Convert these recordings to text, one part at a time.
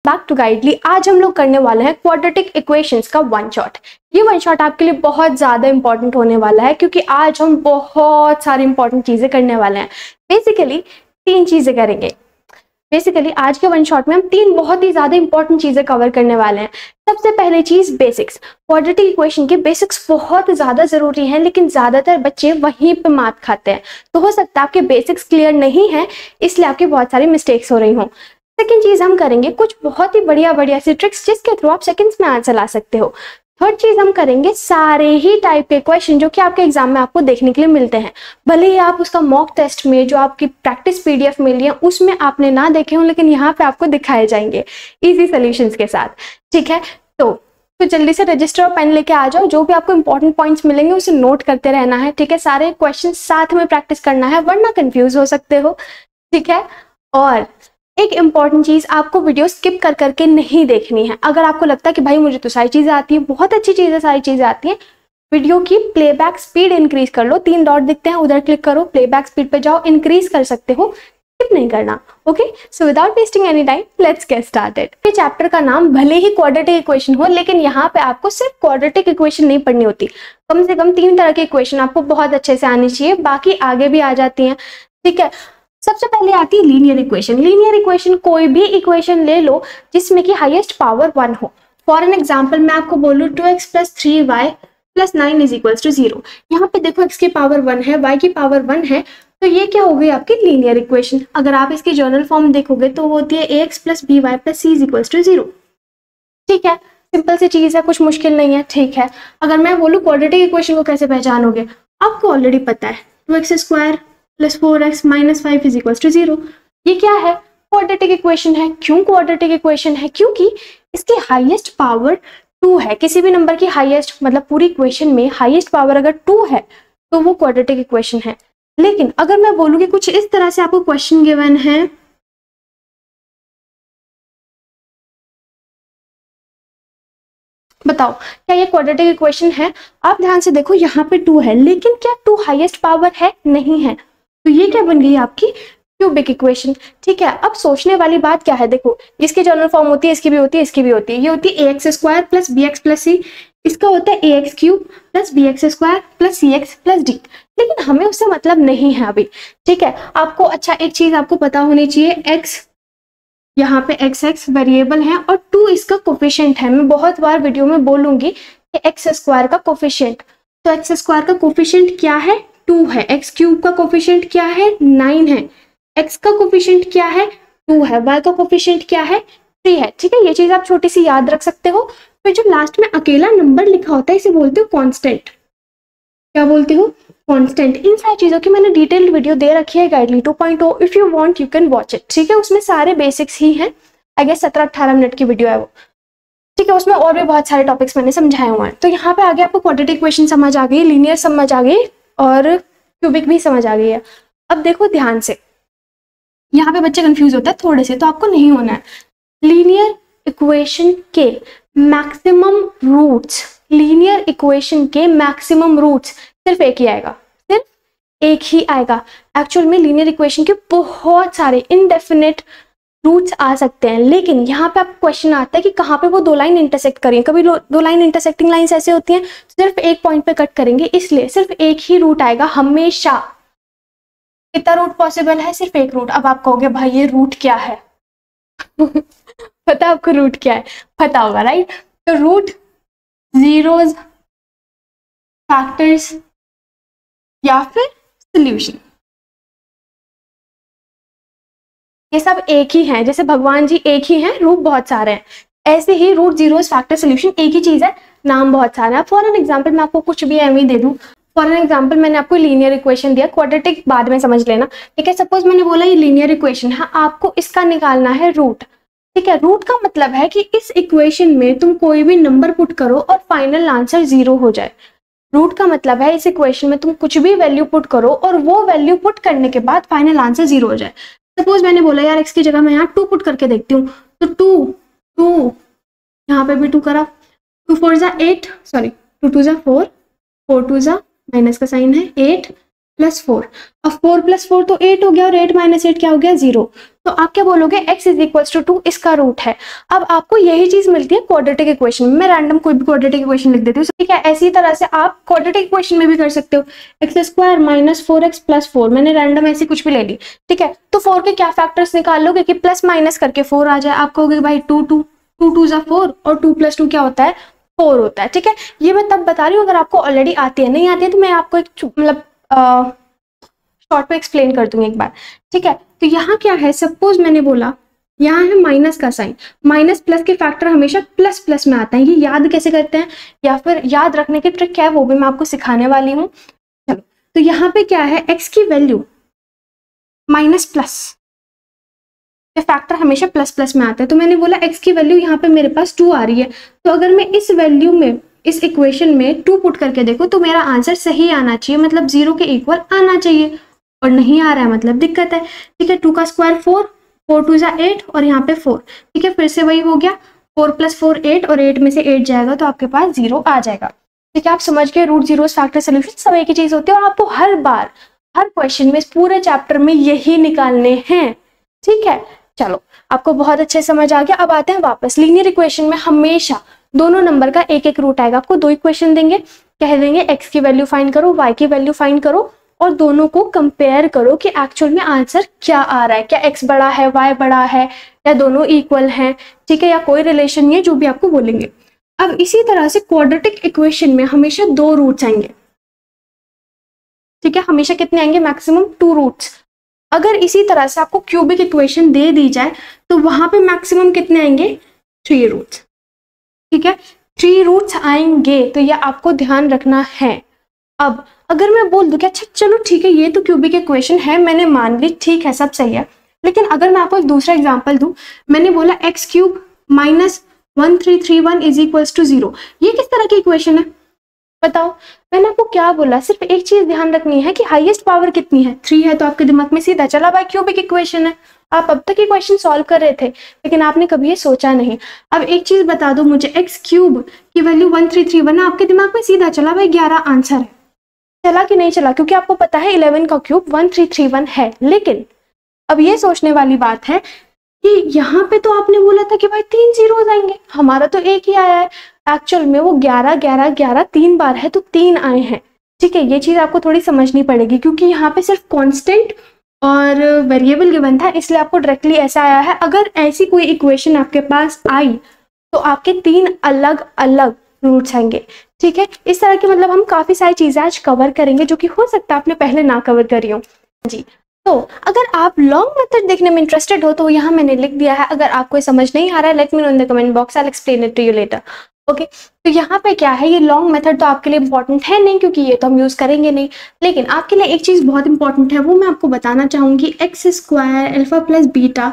Back to गाइडली। आज हम लोग करने वाले हैं क्वाड्रेटिक इक्वेशंस का वन शॉट। ये वन शॉट आपके लिए बहुत ज़्यादा इंपॉर्टेंट होने वाला है क्योंकि आज हम बहुत सारी इंपॉर्टेंट चीज़ें करने वाले हैं। बेसिकली 3 चीज़ें करेंगे। बेसिकली आज के वन शॉट में हम 3 बहुत ही ज़्यादा इंपॉर्टेंट चीज़ें कवर करने वाले हैं। सबसे पहले चीज़ बेसिक्स। क्वाड्रेटिक इक्वेशन के बेसिक्स बहुत ज़्यादा ज़रूरी हैं, लेकिन ज़्यादातर बच्चे वहीं पे मात खाते हैं। तो हो सकता है आपके बेसिक्स क्लियर नहीं है, इसलिए आपकी बहुत सारी मिस्टेक्स हो रही हों। सेकेंड चीज़ हम करेंगे कुछ बहुत ही बढ़िया सी ट्रिक्स जिसके थ्रू आप सेकंड्स में आंसर ला सकते हो। थर्ड चीज हम करेंगे सारे ही टाइप के क्वेश्चन जो कि आपके एग्जाम में आपको देखने के लिए मिलते हैं। भले ही आप उसका मॉक टेस्ट में जो आपकी प्रैक्टिस पीडीएफ मिली है उसमें आपने ना देखे हो, लेकिन यहाँ पे आपको दिखाए जाएंगे इजी सॉल्यूशंस के साथ। ठीक है, तो जल्दी से रजिस्टर और पेन लेके आ जाओ। जो भी आपको इंपॉर्टेंट पॉइंट्स मिलेंगे उसे नोट करते रहना है। ठीक है, सारे क्वेश्चन साथ में प्रैक्टिस करना है वरना कंफ्यूज हो सकते हो। ठीक है, और एक इंपॉर्टेंट चीज, आपको वीडियो स्किप कर करके नहीं देखनी है। अगर आपको लगता है कि भाई मुझे तो सारी चीजें आती है, बहुत अच्छी चीजें, सारी चीजें आती हैं, वीडियो की प्लेबैक स्पीड इंक्रीज कर लो। 3 डॉट दिखते हैं, उधर क्लिक करो, प्लेबैक स्पीड पे जाओ, इंक्रीज कर सकते हो, स्किप नहीं करना। Okay, so without wasting any time let's get started. ये चैप्टर का नाम भले ही क्वाड्रेटिक इक्वेशन हो, लेकिन यहाँ पे आपको सिर्फ क्वाड्रेटिक इक्वेशन नहीं पढ़नी होती, कम से कम 3 तरह की इक्वेशन आपको बहुत अच्छे से आनी चाहिए, बाकी आगे भी आ जाती हैं। ठीक है, सबसे पहले आती है लीनियर इक्वेशन। लीनियर इक्वेशन कोई भी इक्वेशन ले लो जिसमें कि हाईएस्ट पावर 1 हो। फॉर एन एग्जांपल मैं आपको बोलूं 2x + 3y + 9 = 0। यहाँ पे देखो x की पावर 1 है, y की पावर 1 है, तो ये क्या हो गई आपकी लीनियर इक्वेशन। अगर आप इसकी जर्नल फॉर्म देखोगे तो वो होती है ax + by + c = 0। ठीक है, सिंपल सी चीज है, कुछ मुश्किल नहीं है। ठीक है, अगर मैं बोलूँ क्वाड्रेटिक इक्वेशन को कैसे पहचानोगे, आपको ऑलरेडी पता है 2x² + 4x - 5 = 0। ये क्या है? क्वाड्रेटिक इक्वेशन है। क्यों क्वाड्रेटिक इक्वेशन है? क्योंकि इसकी हाईएस्ट पावर 2 है। किसी भी नंबर की हाईएस्ट, मतलब पूरी इक्वेशन में हाईएस्ट पावर अगर 2 है तो वो क्वाड्रेटिक इक्वेशन है। लेकिन अगर मैं बोलूँ कि कुछ इस तरह से आपको क्वेश्चन गिवन है, बताओ क्या ये क्वाड्रेटिक इक्वेशन है? आप ध्यान से देखो, यहाँ पे 2 है, लेकिन क्या 2 हाईएस्ट पावर है? नहीं है। तो ये क्या बन गई आपकी क्यूबिक इक्वेशन। ठीक है, अब सोचने वाली बात क्या है, देखो इसकी जनरल फॉर्म होती है, इसकी भी होती है, इसकी भी होती है। ये होती है ax² + bx + c, इसका होता है ax³ + bx² + cx + d। लेकिन हमें उससे मतलब नहीं है अभी। ठीक है, आपको अच्छा एक चीज आपको पता होनी चाहिए, x यहाँ पे x वेरिएबल है और 2 इसका कोफिशिएंट है। मैं बहुत बार वीडियो में बोलूंगी कि x² का कोफिशिएंट, तो x² का कोफिशिएंट क्या है? 2 है। x³ का कोफिशिएंट क्या है? 9 है। x का कोफिशिएंट क्या है? 2 है। y का कोफिशिएंट क्या है? 3 है। ठीक है, ये चीज आप छोटी सी याद रख सकते हो। फिर जो लास्ट में अकेला नंबर लिखा होता है इसे बोलते हो कांस्टेंट। क्या बोलते हो? कांस्टेंट। इन सारी चीजों की मैंने डिटेल्ड वीडियो दे रखी है गाइडली 2.0, if you want you can watch it. ठीक है, उसमें सारे बेसिक्स ही हैं। आई गेस 17-18 मिनट की वीडियो है वो। ठीक है, उसमें और भी बहुत सारे टॉपिक्स मैंने समझाए हुए हैं। तो यहाँ पे आगे आपको क्वाड्रेटिक इक्वेशन समझ आ गई, लीनियर समझ आ गई और क्यूबिक भी समझ आ गई है। अब देखो ध्यान से, यहाँ पे बच्चे कंफ्यूज होता है थोड़े से, तो आपको नहीं होना है। लीनियर इक्वेशन के मैक्सिमम रूट्स, लीनियर इक्वेशन के मैक्सिमम रूट्स सिर्फ एक ही आएगा, सिर्फ एक ही आएगा। एक्चुअल में लीनियर इक्वेशन के बहुत सारे इनडेफिनेट रूट्स आ सकते हैं, लेकिन यहाँ पे आप क्वेश्चन आता है कि कहाँ पे वो 2 लाइन इंटरसेक्ट करेंगे। कभी 2 लाइन इंटरसेक्टिंग लाइंस ऐसे होती हैं, सिर्फ एक पॉइंट पे कट करेंगे, इसलिए सिर्फ एक ही रूट आएगा हमेशा। कितना रूट पॉसिबल है? सिर्फ एक रूट। अब आप कहोगे भाई ये रूट क्या है? पता आपको रूट क्या है? पता होगा राइट? तो रूट, जीरोस, फैक्टर्स या फिर सॉल्यूशन, ये सब एक ही हैं। जैसे भगवान जी एक ही हैं, रूप बहुत सारे हैं, ऐसे ही रूट, जीरोस, फैक्टर, सॉल्यूशन एक ही चीज है, नाम बहुत सारे हैं। फॉर एन एग्जांपल मैं आपको कुछ भी एम दे दूं। फॉर एन एग्जांपल मैंने आपको लीनियर इक्वेशन दिया, क्वाड्रेटिक बाद में समझ लेना। ठीक है, सपोज मैंने बोला ये लीनियर इक्वेशन है, आपको इसका निकालना है रूट। ठीक है, रूट का मतलब है कि इस इक्वेशन में तुम कोई भी नंबर पुट करो और फाइनल आंसर 0 हो जाए। रूट का मतलब है इस इक्वेशन में तुम कुछ भी वैल्यू पुट करो और वो वैल्यू पुट करने के बाद फाइनल आंसर 0 हो जाए। सपोज मैंने बोला यार x की जगह मैं यहाँ 2 पुट करके देखती हूँ, तो 2 यहाँ पे भी 2 करा, 2 4 = 8, सॉरी 2 2 = 4, 4 2 = माइनस का साइन है 8, प्लस 4। अब 4 + 4 तो 8 हो गया और 8 - 8 क्या हो गया 0। तो आप क्या बोलोगे x = 2 इसका रूट है। अब आपको यही चीज मिलती है क्वाड्रेटिक इक्वेशन में। मैं रैंडम कोई भी क्वाड्रेटिक इक्वेशन लिख देती हूँ, ठीक है। ऐसी तरह से आप क्वाड्रेटिक इक्वेशन में भी कर सकते हो, x² - 4x + 4। मैंने रैंडम ऐसी कुछ भी ले ली, ठीक है। तो 4 के क्या फैक्टर्स निकाल लोगे कि प्लस माइनस करके 4 आ जाए। आप कहोगे भाई 2 2 2 2 = 4 और 2 + 2 क्या होता है 4 होता है, ठीक है। ये मैं तब बता रही हूँ अगर आपको ऑलरेडी आती है, नहीं आती है तो मैं आपको एक मतलब शॉर्ट में एक्सप्लेन कर दूंगी एक बार, ठीक है। तो यहाँ क्या है, सपोज मैंने बोला यहाँ है माइनस का साइन, माइनस प्लस के फैक्टर हमेशा प्लस प्लस में आता है। ये याद कैसे करते हैं या फिर याद रखने की ट्रिक क्या है वो भी मैं आपको सिखाने वाली हूँ। चलो, तो यहाँ पे क्या है, x की वैल्यू माइनस प्लस के फैक्टर हमेशा प्लस प्लस में आते हैं। तो मैंने बोला x की वैल्यू यहाँ पे मेरे पास 2 आ रही है, तो अगर मैं इस वैल्यू में इस इक्वेशन में 2 पुट करके देखो तो मेरा आंसर सही आना चाहिए, मतलब 0 के इक्वल आना चाहिए, और नहीं आ रहा है मतलब दिक्कत है, ठीक है। 2 का स्क्वायर 4, 4 2 = 8 और यहाँ पे 4, ठीक है। फिर से वही हो गया, 4 + 4 8 और 8 में से 8 जाएगा तो आपके पास 0 आ जाएगा, ठीक है। आप समझ गए, रूट जीरोस फैक्टर सोल्यूशन सब एक ही चीज होती है और आपको हर बार हर क्वेश्चन में इस पूरे चैप्टर में यही निकालने हैं, ठीक है। चलो, आपको बहुत अच्छे समझ आ गया। अब आते हैं वापस, लीनियर इक्वेशन में हमेशा दोनों नंबर का एक एक रूट आएगा। आपको 2 इक्वेशन देंगे, कह देंगे x की वैल्यू फाइंड करो, y की वैल्यू फाइंड करो और दोनों को कंपेयर करो कि एक्चुअल में आंसर क्या आ रहा है, क्या x बड़ा है y बड़ा है या दोनों इक्वल हैं, ठीक है, या कोई रिलेशन नहीं है, जो भी आपको बोलेंगे। अब इसी तरह से क्वाड्रेटिक इक्वेशन में हमेशा 2 रूट्स आएंगे, ठीक है। हमेशा कितने आएंगे, मैक्सिमम 2 रूट्स। अगर इसी तरह से आपको क्यूबिक इक्वेशन दे दी जाए तो वहां पे मैक्सिमम कितने आएंगे, 3 रूट्स, ठीक है। 3 रूट्स आएंगे, तो ये आपको ध्यान रखना है। अब अगर मैं बोल दूं कि अच्छा चलो ठीक है, ये तो क्यूबिक इक्वेशन है, मैंने मान ली, ठीक है, सब सही है, लेकिन अगर मैं आपको एक दूसरा एग्जांपल दूं, मैंने बोला x³ - 1331 = 0, ये किस तरह की इक्वेशन है बताओ। मैंने आपको क्या बोला, सिर्फ एक चीज ध्यान रखनी है कि हाईएस्ट पावर कितनी है, 3 है, तो आपके दिमाग में सीधा चला भाई क्यूबिक इक्वेशन है। आप अब तक ये क्वेश्चन सॉल्व कर रहे थे लेकिन आपने कभी ये सोचा नहीं। अब एक चीज बता दो मुझे, x³ की वैल्यू 1331 है, आपके दिमाग में सीधा चला भाई 11 आंसर है। चला कि नहीं चला, क्योंकि आपको पता है 11 का क्यूब 1331 है। लेकिन अब ये सोचने वाली बात है कि यहाँ पे तो आपने बोला था कि भाई 3 जीरोस आएंगे, हमारा तो एक ही आया है। एक्चुअल में वो 11 11 11 3 बार है तो 3 आए हैं, ठीक है। ये चीज आपको थोड़ी समझनी पड़ेगी क्योंकि यहाँ पे सिर्फ कांस्टेंट और वेरिएबल गिवन था, इसलिए आपको डायरेक्टली ऐसा आया है। अगर ऐसी कोई इक्वेशन आपके पास आई तो आपके 3 अलग अलग रूट्स आएंगे, ठीक है। इस तरह की मतलब हम काफी सारी चीजें आज कवर करेंगे जो कि हो सकता है आपने पहले ना कवर करी हो जी। तो अगर आप लॉन्ग मेथड देखने में इंटरेस्टेड हो तो यहाँ मैंने लिख दिया है। अगर आपको समझ नहीं आ रहा है, let me know in the comment box, I will explain it to you later, okay. तो यहाँ पे क्या है, ये लॉन्ग मेथड तो आपके लिए इंपॉर्टेंट है नहीं क्योंकि ये तो हम यूज करेंगे नहीं, लेकिन आपके लिए एक चीज बहुत इंपॉर्टेंट है, वो मैं आपको बताना चाहूंगी, x² alpha plus beta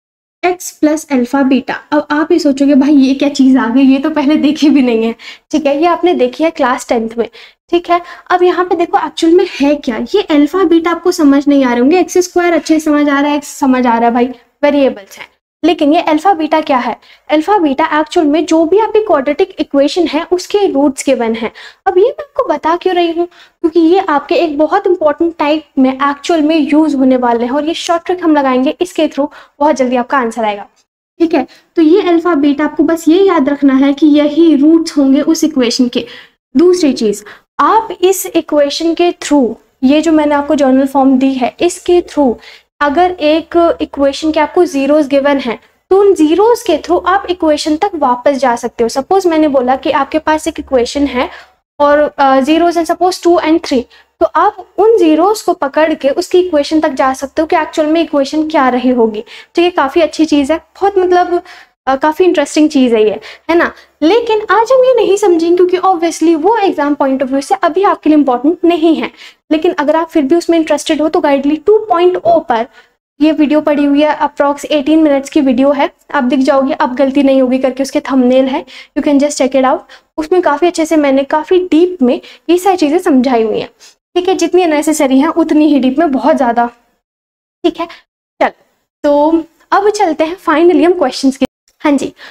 x plus alpha beta. अब आप ये सोचोगे भाई ये क्या चीज आ गई, ये तो पहले देखी भी नहीं है, ठीक है। ये आपने देखी है क्लास 10th में, ठीक है। अब यहाँ पे देखो एक्चुअल में है क्या, ये अल्फा बीटा आपको समझ नहीं आ रहे होंगे, x² अच्छे से समझ आ रहा है, x समझ आ रहा है, भाई वेरिएबल्स हैं, लेकिन ये अल्फा बीटा क्या है, अल्फा बीटा एक्चुअल में जो भी आपकी क्वाड्रेटिक इक्वेशन है उसके रूट्स गिवन है। अब ये मैं आपको बता क्यों रही हूँ, क्योंकि ये आपके एक बहुत इंपॉर्टेंट टाइप में एक्चुअल में यूज होने वाले हैं और ये शॉर्ट ट्रिक हम लगाएंगे, इसके थ्रू बहुत जल्दी आपका आंसर आएगा, ठीक है। तो ये अल्फा बीटा आपको बस ये याद रखना है कि यही रूट्स होंगे उस इक्वेशन के। दूसरी चीज, आप इस इक्वेशन के थ्रू, ये जो मैंने आपको जर्नल फॉर्म दी है, इसके थ्रू अगर एक इक्वेशन के आपको जीरोस गिवन है तो उन जीरोस के थ्रू आप इक्वेशन तक वापस जा सकते हो। सपोज मैंने बोला कि आपके पास एक इक्वेशन है और जीरोस हैं सपोज 2 और 3, तो आप उन जीरोस को पकड़ के उसकी इक्वेशन तक जा सकते हो कि एक्चुअल में इक्वेशन क्या रही होगी, ठीक है। काफी अच्छी चीज है, बहुत मतलब काफी इंटरेस्टिंग चीज है ये, है ना। लेकिन आज हम ये नहीं समझेंगे क्योंकि ऑब्वियसली वो एग्जाम पॉइंट ऑफ व्यू से अभी आपके लिए इंपॉर्टेंट नहीं है, लेकिन अगर आप फिर भी उसमें इंटरेस्टेड हो तो गाइडली 2.0 पर ये वीडियो पड़ी हुई है, अप्रॉक्स 18 मिनट्स की वीडियो है, आप दिख जाओगे, अब गलती नहीं होगी करके उसके थंबनेल है, you can just check it out. उसमें काफी अच्छे से मैंने काफी डीप में ये सारी चीजें समझाई हुई हैं, ठीक है। जितनी नेसेसरी हैं उतनी ही डीप में, बहुत ज्यादा, ठीक है। चल, तो अब चलते हैं फाइनली हम क्वेश्चंस की। हाँ जी, तो आप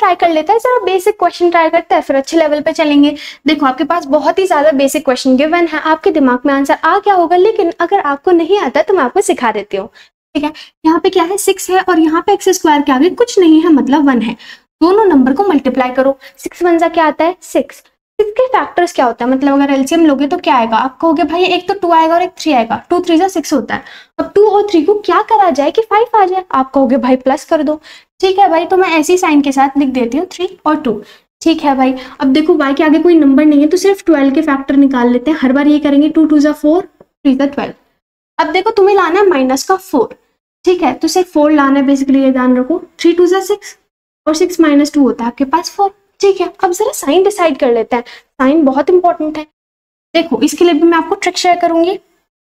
ट्राई कर लेते हैं, जरा बेसिक क्वेश्चन ट्राई करते हैं, फिर अच्छे लेवल पे चलेंगे। देखो आपके पास बहुत ही ज्यादा बेसिक क्वेश्चन गिवन है, आपके दिमाग में आंसर आ गया होगा, लेकिन अगर आपको नहीं आता तो मैं आपको सिखा देती हूँ। ठीक है, यहाँ पे क्या है 6 है और यहाँ पे एक्स स्क्वायर के आगे कुछ नहीं है मतलब 1 है। दोनों नंबर को मल्टीप्लाई करो, 6 1 क्या आता है 6। 6 के फैक्टर्स क्या होता है, मतलब अगर एलसीएम लोगे तो क्या आएगा, आप कहोगे भाई एक तो 2 आएगा और एक 3 आएगा, 2 3 6 होता है। अब 2 और 3 को क्या करा जाए कि 5 आ जाए, आप कहोगे भाई प्लस कर दो। ठीक है भाई, तो मैं ऐसी साइन के साथ लिख देती हूँ 3 और 2। ठीक है भाई, अब देखो y के आगे कोई नंबर नहीं है तो सिर्फ 12 के फैक्टर निकाल लेते हैं, हर बार ये करेंगे 2 2 4 3 12। अब देखो तुम्हें लाना है माइनस का 4, ठीक है, तो सिर्फ 4 लाना है बेसिकली, ये ध्यान रखो। 3 2 6 और 6 - 2 होता है आपके पास 4। ठीक है, अब जरा साइन डिसाइड कर लेते हैं, साइन बहुत इंपॉर्टेंट है। देखो इसके लिए भी मैं आपको ट्रिक शेयर करूंगी।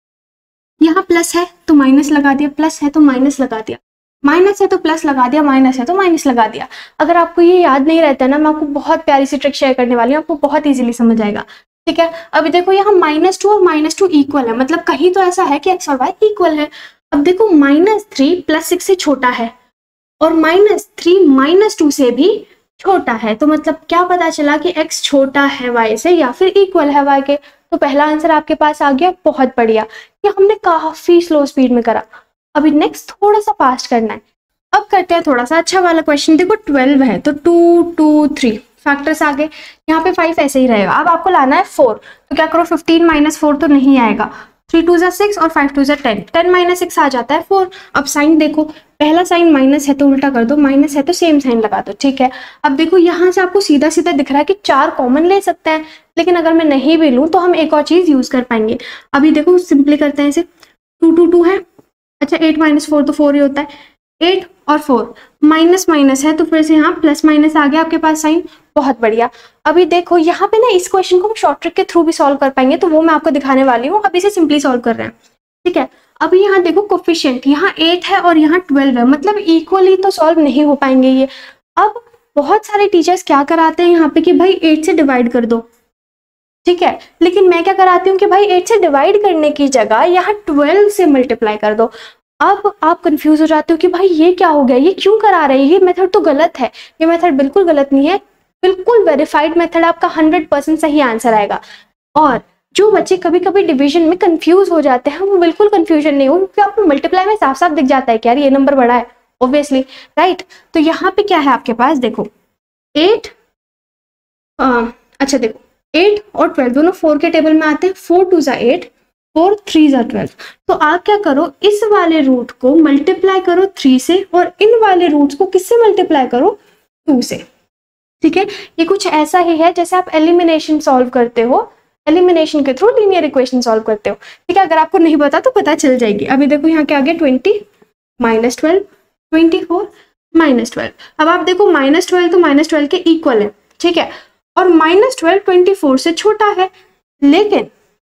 यहाँ प्लस है तो माइनस लगा दिया, प्लस है तो माइनस लगा दिया, माइनस है तो प्लस लगा दिया, माइनस है तो माइनस लगा दिया। अगर आपको ये याद नहीं रहता ना, मैं आपको बहुत प्यारी सी ट्रिक शेयर करने वाली हूँ, आपको बहुत इजीली समझ आएगा। ठीक है, अभी देखो यहाँ -2 और -2 इक्वल है, मतलब कहीं तो ऐसा है कि x और y इक्वल है। अब देखो -3 + 6 से छोटा है और -3 - 2 से भी छोटा है, तो मतलब क्या पता चला कि x छोटा है y से या फिर इक्वल है y के। तो पहला आंसर आपके पास आ गया, बहुत बढ़िया। ये हमने काफी स्लो स्पीड में करा। अभी नेक्स्ट थोड़ा सा फास्ट करना है। अब करते हैं थोड़ा सा अच्छा वाला क्वेश्चन। देखो 12 है तो 2 2 3 फैक्टर्स आ गए, यहाँ पे 5 ऐसे ही रहेगा। अब आपको लाना है 4, तो क्या करो 15 - 4 तो नहीं आएगा, 3 2 6 और 5 2 10, 10 - 6 आ जाता है 4। अब साइन देखो, पहला साइन माइनस है तो उल्टा कर दो, माइनस है तो सेम साइन लगा दो। ठीक है, अब देखो यहाँ से आपको सीधा सीधा दिख रहा है कि 4 कॉमन ले सकते हैं, लेकिन अगर मैं नहीं भी लूँ तो हम एक और चीज यूज कर पाएंगे। अभी देखो सिंपली करते हैं इसे, 2 2 2 है, अच्छा 8 - 4 तो 4 ही होता है, 8 और 4 माइनस माइनस है तो फिर से यहाँ प्लस माइनस आ गया आपके पास साइन, बहुत बढ़िया। अभी देखो यहाँ पे ना इस क्वेश्चन को हम शॉर्ट ट्रिक के थ्रू भी सॉल्व कर पाएंगे, तो वो मैं आपको दिखाने वाली हूँ। अभी से सिंपली सॉल्व कर रहे हैं। ठीक है, अभी यहाँ देखो कोफिशिएंट, यहाँ 8 है और यहाँ 12 है, मतलब इक्वली तो सॉल्व नहीं हो पाएंगे ये। अब बहुत सारे टीचर्स क्या कराते हैं यहाँ पे कि भाई 8 से डिवाइड कर दो। ठीक है, लेकिन मैं क्या कराती हूँ कि भाई 8 से डिवाइड करने की जगह यहाँ 12 से मल्टीप्लाई कर दो। अब आप कंफ्यूज हो जाते हो कि भाई ये क्या हो गया, ये क्यों करा रहे हैं, ये मेथड तो गलत है। ये मेथड बिल्कुल गलत नहीं है, बिल्कुल वेरीफाइड मेथड, आपका 100% सही आंसर आएगा। और जो बच्चे कभी कभी डिवीजन में कंफ्यूज हो जाते हैं, वो बिल्कुल कंफ्यूजन नहीं हो, क्योंकि आपको मल्टीप्लाई में साफ साफ दिख जाता है कि यार ये नंबर बड़ा है, ऑब्वियसली, राइट। तो यहाँ पे क्या है आपके पास, देखो 8 अच्छा देखो 8 और 12 दोनों 4 के टेबल में आते हैं, 4 2 8 4 3 12। तो आप क्या करो, इस वाले रूट को मल्टीप्लाई करो 3 से और इन वाले रूट्स को किससे मल्टीप्लाई करो, 2 से। ठीक है, ये कुछ ऐसा ही है जैसे आप एलिमिनेशन सॉल्व करते हो, एलिमिनेशन के थ्रू लीनियर इक्वेशन सॉल्व करते हो। ठीक है, अगर आपको नहीं पता तो पता चल जाएगी। अभी देखो यहाँ क्या आ गया, 20 - 12 24 - 12। अब आप देखो -12 तो -12 के इक्वल है। ठीक है, और -12 24 से छोटा है, लेकिन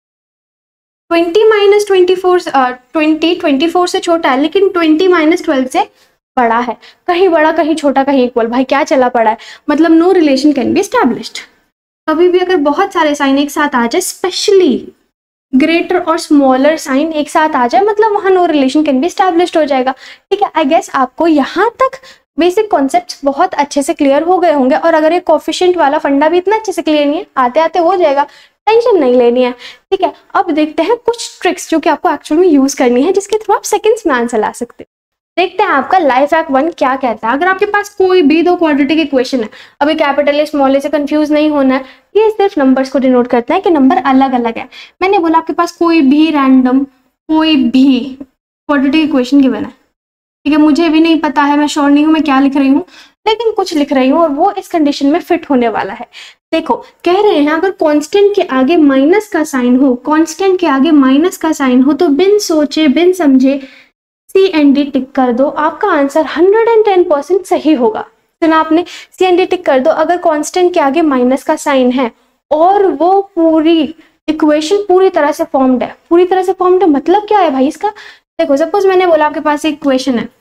20 - 24 20 24 से छोटा है, लेकिन 20 - 12 से बड़ा है। कहीं बड़ा कहीं छोटा कहीं इक्वल, भाई क्या चला पड़ा है, मतलब no relation can be established. कभी भी अगर बहुत सारे साइन एक साथ आ जाए, स्पेशली ग्रेटर और स्मॉलर साइन एक साथ आ जाए, मतलब वहां no relation can be established हो जाएगा। ठीक है, आई गेस आपको यहाँ तक बेसिक कॉन्सेप्ट्स बहुत अच्छे से क्लियर हो गए होंगे। और अगर ये कोफिशिएंट वाला फंडा भी इतना अच्छे से क्लियर नहीं है, आते आते हो जाएगा, टेंशन नहीं लेनी है। ठीक है, अब देखते हैं कुछ ट्रिक्स जो कि आपको एक्चुअल में यूज करनी है, जिसके थ्रू आप सेकंड्स में आंसर ला सकते हो। देखते हैं आपका लाइफ हैक 1 क्या कहता है। अगर आपके पास कोई भी दो क्वाड्रेटिक इक्वेशन है, अभी कैपिटल स्मॉल ए से कंफ्यूज नहीं होना है, ये सिर्फ नंबर्स को डिनोट करता है कि नंबर अलग अलग है। मैंने बोला आपके पास कोई भी रैंडम कोई भी क्वाड्रेटिक इक्वेशन गिवन है, ठीक है, मुझे भी नहीं पता है, मैं श्योर नहीं हूँ मैं क्या लिख रही हूँ, लेकिन कुछ लिख रही हूँ और वो इस कंडीशन में फिट होने वाला है। देखो कह रहे हैं अगर कांस्टेंट के आगे माइनस का साइन हो, कांस्टेंट के आगे माइनस का साइन हो तो बिन सोचे बिन समझे CND टिक कर दो, आपका आंसर 110% सही होगा। सुना आपने, CND टिक कर दो अगर कांस्टेंट के आगे माइनस का साइन है और वो पूरी इक्वेशन पूरी तरह से फॉर्म्ड है। पूरी तरह से फॉर्म्ड है मतलब क्या है भाई इसका, देखो सपोज मैंने बोला आपके पास एक इक्वेशन है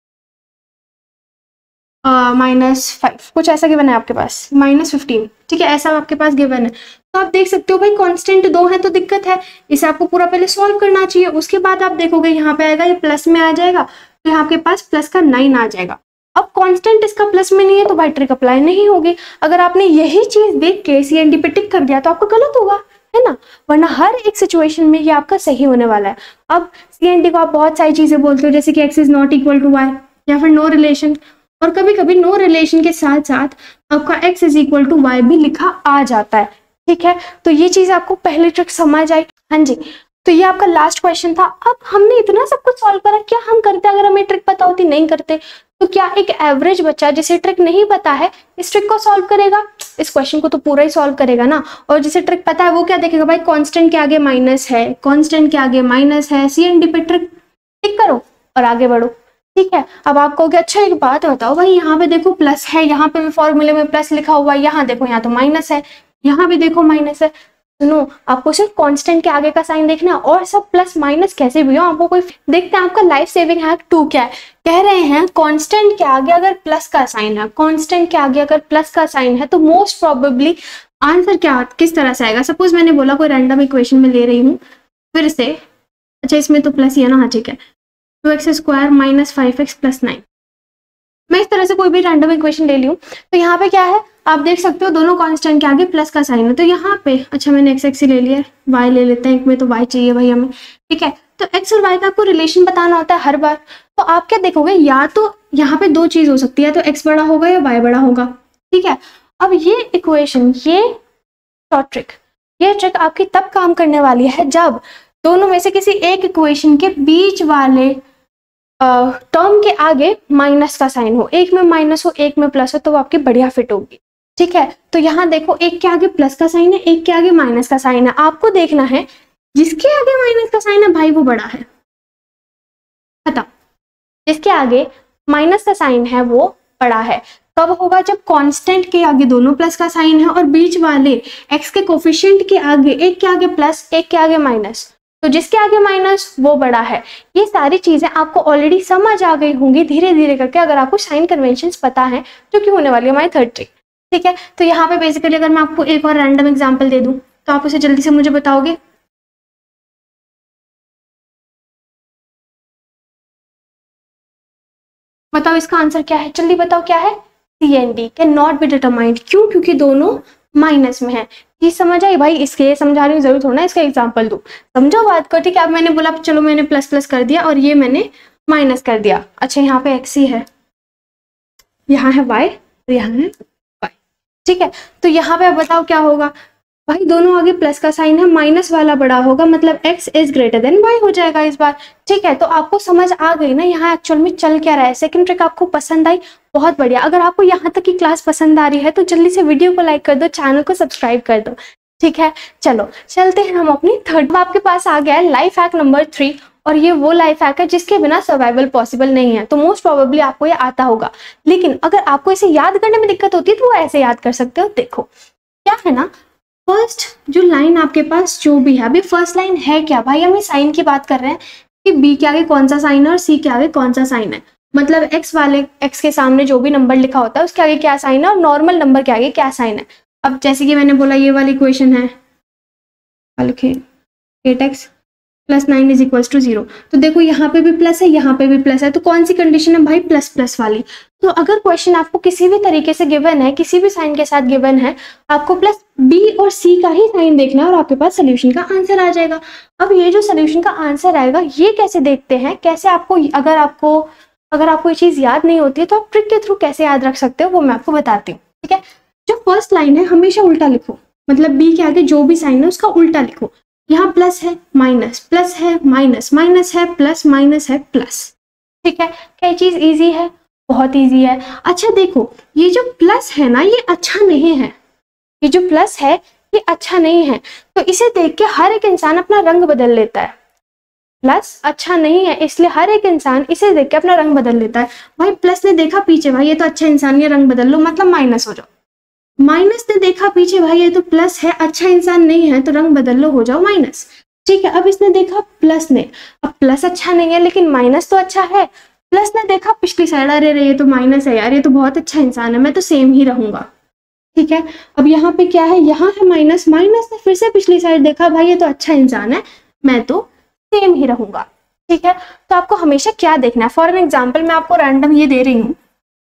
-5, कुछ ऐसा गिवन है आपके पास, -15, ठीक है, ऐसा आपके पास गिवन है। तो आप देख सकते हो भाई कांस्टेंट 2 है तो दिक्कत है, इसे आपको पूरा पहले सॉल्व करना चाहिए। उसके बाद आप देखोगे यहाँ पे आएगा, ये प्लस में आ जाएगा, तो यहाँ आपके पास प्लस का 9 आ जाएगा। अब कांस्टेंट इसका प्लस में नहीं है तो भाई ट्रिक अप्लाई नहीं होगी। अगर आपने यही चीज देख के CND पे टिक कर दिया तो आपका गलत होगा, है ना, वरना हर एक सिचुएशन में ये आपका सही होने वाला है। अब CND को आप बहुत सारी चीजें बोलते हो जैसे कि x is not equal to y या फिर नो रिलेशन, और कभी कभी नो रिलेशन के साथ साथ आपका x is equal to y भी लिखा आ जाता है, ठीक है। तो ये चीज आपको पहले ट्रिक समझ आई। हाँ जी, तो ये आपका लास्ट क्वेश्चन था। अब हमने इतना सब कुछ सॉल्व करा, क्या हम करते अगर हमें ट्रिक पता होती? नहीं करते। तो क्या एक एवरेज बच्चा जिसे ट्रिक नहीं पता है इस ट्रिक को सॉल्व करेगा? इस क्वेश्चन को तो पूरा ही सॉल्व करेगा ना। और जिसे ट्रिक पता है वो क्या देखेगा, भाई कांस्टेंट के आगे माइनस है, कांस्टेंट के आगे माइनस है, CND पे ट्रिक टिक करो और आगे बढ़ो, ठीक है। अब आप कहोगे अच्छा एक बात बताओ भाई, यहाँ पे देखो प्लस है, यहाँ पे भी फॉर्मूले में प्लस लिखा हुआ है, यहाँ देखो यहाँ तो माइनस है, यहाँ भी देखो माइनस है। सुनो, आपको सिर्फ कांस्टेंट के आगे का साइन देखना है और सब प्लस माइनस कैसे भी हो आपको कोई। देखते हैं आपका लाइफ सेविंग हैक 2 क्या है। कह रहे हैं कांस्टेंट के आगे अगर प्लस का साइन है, कांस्टेंट के आगे अगर प्लस का साइन है तो मोस्ट प्रोबेबली आंसर क्या किस तरह से आएगा। सपोज मैंने बोला कोई रैंडम इक्वेशन में ले रही हूँ फिर से, अच्छा इसमें तो प्लस ही है ना, हाँ ठीक है, 2x square minus 5x plus 9, मैं इस तरह से कोई भी रैंडम इक्वेशन ले ली हूँ। तो यहाँ पे क्या है आप देख सकते हो दोनों कांस्टेंट के आगे प्लस का साइन है, तो यहाँ पे अच्छा मैंने x ही ले लिया, y ले लेते हैं, एक में तो y चाहिए भाई हमें, ठीक है। तो x और y का आपको रिलेशन बताना होता है हर बार। तो आप क्या देखोगे, या तो यहाँ पे 2 चीज हो सकती है, तो x बड़ा होगा या y बड़ा होगा, ठीक है। अब ये इक्वेशन, ये शॉर्ट ट्रिक, ये ट्रिक आपकी तब काम करने वाली है जब दोनों में से किसी एक इक्वेशन के बीच वाले टर्म के आगे माइनस का साइन हो, एक में माइनस हो एक में प्लस हो, तो वो आपकी बढ़िया फिट होगी, ठीक है। तो यहाँ देखो एक के आगे प्लस का साइन है, एक के आगे माइनस का साइन है, आपको देखना है जिसके आगे माइनस का साइन है भाई वो बड़ा है, बताओ, जिसके आगे माइनस का साइन है वो बड़ा है। कब होगा, जब कांस्टेंट के आगे दोनों प्लस का साइन है और बीच वाले x के कोफिशिएंट के आगे एक के आगे प्लस एक के आगे माइनस, तो जिसके आगे माइनस वो बड़ा है। ये सारी चीजें आपको ऑलरेडी समझ आ गई होंगी धीरे धीरे करके अगर आपको साइन कन्वेंशंस पता है, जो कि होने वाली है हमारी थर्ड ट्रिक, ठीक है। तो यहाँ पे बेसिकली अगर मैं आपको एक और रैंडम एग्जांपल दे दूं तो आप उसे जल्दी से मुझे बताओगे। बताओ इसका आंसर क्या है, जल्दी बताओ क्या है। CND can not be determined, क्यों? क्योंकि दोनों माइनस में है। ये समझ आई भाई, इसके समझा रही हूँ जरूर थोड़ा ना इसका एग्जांपल दूं, समझो बात को, ठीक है। अब मैंने बोला चलो मैंने प्लस प्लस कर दिया और ये मैंने माइनस कर दिया, अच्छा यहाँ पे x ही है, यहाँ है y और यहाँ है y, ठीक है। तो यहाँ पे अब बताओ क्या होगा, भाई दोनों आगे प्लस का साइन है, माइनस वाला बड़ा होगा, मतलब x is greater than y हो जाएगा इस बार, ठीक है। तो आपको समझ आ गई ना यहाँ एक्चुअल में चल क्या रहा है। सेकंड ट्रिक आपको पसंद आई, बहुत बढ़िया। अगर आपको यहाँ तक की क्लास पसंद आ रही है तो जल्दी से वीडियो को लाइक कर दो, चैनल को सब्सक्राइब कर दो, ठीक है। चलो चलते हैं हम अपनी थर्ड। आपके पास आ गया है लाइफ हैक नंबर 3, और ये वो लाइफ हैक है जिसके बिना सर्वाइवल पॉसिबल नहीं है। तो मोस्ट प्रोबेबली आपको ये आता होगा, लेकिन अगर आपको इसे याद करने में दिक्कत होती है तो वो ऐसे याद कर सकते हो। देखो क्या है ना, फर्स्ट जो लाइन आपके पास जो भी है, अभी फर्स्ट लाइन है क्या भाई, हम साइन की बात कर रहे हैं कि b के आगे कौन सा साइन है और c के आगे कौन सा साइन है, मतलब x वाले x के सामने जो भी नंबर लिखा होता है उसके आगे क्या साइन है और नॉर्मल नंबर के आगे क्या साइन है। अब जैसे कि मैंने बोला ये वाली इक्वेशन है, लिखिए 8x plus 9 is equals to 0, तो देखो यहाँ पे भी प्लस है यहाँ पे भी प्लस है, तो कौन सी कंडीशन है भाई, प्लस प्लस वाली। तो अगर क्वेश्चन आपको किसी भी तरीके से गिवन है, किसी भी साइन के साथ गिवन है, आपको प्लस b और c का ही साइन देखना है और आपके पास सोल्यूशन का आंसर आ जाएगा। अब ये जो सोल्यूशन का आंसर आएगा ये कैसे देखते हैं, कैसे आपको अगर आपको ये चीज याद नहीं होती है तो आप ट्रिक के थ्रू कैसे याद रख सकते हो वो मैं आपको बताती हूँ, ठीक है। जो फर्स्ट लाइन है हमेशा उल्टा लिखो, मतलब b के आगे जो भी साइन है उसका उल्टा लिखो। यहाँ प्लस है माइनस है माइनस, माइनस है प्लस, ठीक है। क्या ये चीज इजी है, बहुत इजी है। अच्छा देखो ये जो प्लस है ना ये अच्छा नहीं है, ये जो प्लस है ये अच्छा नहीं है, तो इसे देख के हर एक इंसान अपना रंग बदल लेता है। प्लस अच्छा नहीं है इसलिए हर एक इंसान इसे देख के अपना रंग बदल लेता है। भाई प्लस ने देखा पीछे, भाई ये तो अच्छा इंसान, ये रंग बदल लो, मतलब माइनस हो जाओ। माइनस ने देखा पीछे, भाई ये तो प्लस है, अच्छा इंसान नहीं है, तो रंग बदल लो, हो जाओ माइनस, ठीक है। अब इसने देखा प्लस ने, अब प्लस अच्छा नहीं है लेकिन माइनस तो अच्छा है। प्लस ने देखा पिछली साइड, अरे रे ये तो माइनस है यार, ये तो बहुत अच्छा इंसान है, मैं तो सेम ही रहूंगा, ठीक है। अब यहाँ पे क्या है, यहाँ है माइनस, माइनस ने फिर से पिछली साइड देखा, भाई ये तो अच्छा इंसान है, मैं तो सेम ही रहूंगा, ठीक है। तो आपको हमेशा क्या देखना है, फॉर एन एग्जाम्पल मैं आपको रैंडम ये दे रही हूँ,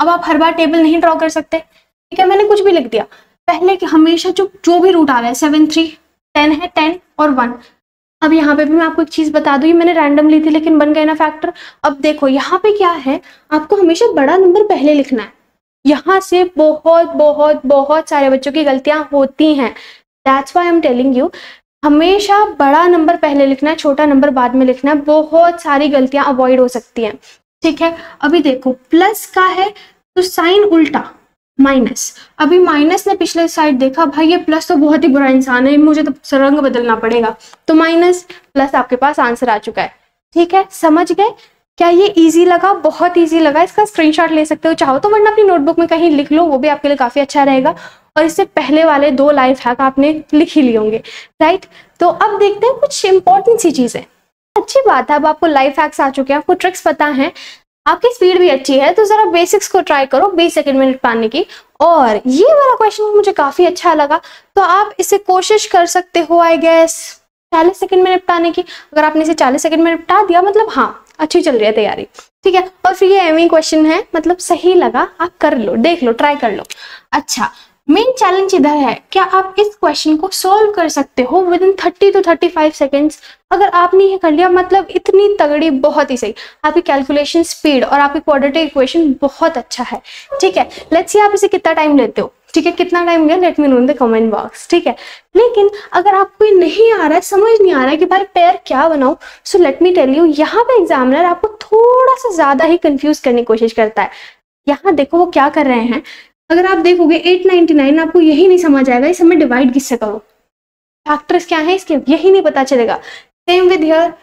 अब आप हर बार टेबल नहीं ड्रॉ कर सकते, ठीक है, मैंने कुछ भी लिख दिया। पहले कि हमेशा जो भी रूट आ रहा है 7 3 10 है, 10 और 1। अब यहाँ पे भी मैं आपको एक चीज बता दूं, ये मैंने रैंडम ली थी लेकिन बन गए ना फैक्टर। अब देखो यहाँ पे क्या है, आपको हमेशा बड़ा नंबर पहले लिखना है। यहाँ से बहुत बहुत बहुत सारे बच्चों की गलतियां होती हैं, that's why I am telling you, हमेशा बड़ा नंबर पहले लिखना है, छोटा नंबर बाद में लिखना है, बहुत सारी गलतियां अवॉइड हो सकती हैं, ठीक है। अभी देखो प्लस का है तो साइन उल्टा माइनस, अभी माइनस ने पिछले साइड देखा भाई ये प्लस तो बहुत ही बुरा इंसान है, मुझे तो रंग बदलना पड़ेगा, तो माइनस प्लस आपके पास आंसर आ चुका है, ठीक है। समझ गए? क्या ये इजी लगा? बहुत इजी लगा। इसका स्क्रीनशॉट ले सकते हो चाहो तो, वरना अपनी नोटबुक में कहीं लिख लो, वो भी आपके लिए काफी अच्छा रहेगा। और इससे पहले वाले 2 लाइफ हैक आपने लिख ही लिए होंगे, राइट। तो अब देखते हैं कुछ इंपॉर्टेंट सी चीजें। अच्छी बात है, अब आपको लाइफ हैक्स आ चुके हैं, आपको ट्रिक्स पता है, आपकी स्पीड भी अच्छी है, तो जरा बेसिक्स को ट्राई करो 20 सेकंड में पाने की। और ये वाला क्वेश्चन मुझे काफी अच्छा लगा, तो आप इसे कोशिश कर सकते हो आई गेस 40 सेकंड में निपटाने की। अगर आपने इसे 40 सेकंड में निपटा दिया मतलब हाँ अच्छी चल रही है तैयारी, ठीक है। और फिर ये एमई क्वेश्चन है, मतलब सही लगा आप कर लो, देख लो, ट्राई कर लो। अच्छा, मेन चैलेंज इधर है, क्या आप इस क्वेश्चन को सॉल्व कर सकते हो विद इन 30 to 35 सेकेंड्स? अगर आपने ये कर लिया मतलब इतनी तगड़ी, बहुत ही सही, आपकी कैलकुलेशन स्पीड और आपकी क्वाड्रेटिक इक्वेशन बहुत अच्छा है, ठीक है। लेट्स सी आप इसे कितना टाइम लेते हो, ठीक है, कितना टाइम गया, let me know in the comment box, ठीक है। लेकिन अगर आपको ये नहीं आ रहा है, समझ नहीं आ रहा है कि भाई पेयर क्या बनाऊं, so let me tell you, यहाँ पे एग्जामिनर आपको थोड़ा सा ज्यादा ही कंफ्यूज करने की कोशिश करता है। यहाँ देखो वो क्या कर रहे हैं, अगर आप देखोगे 899 आपको यही नहीं समझ आएगा इस समय डिवाइड किससे करो, फैक्टर्स क्या है इसके यही नहीं पता चलेगा। सेम विद हियर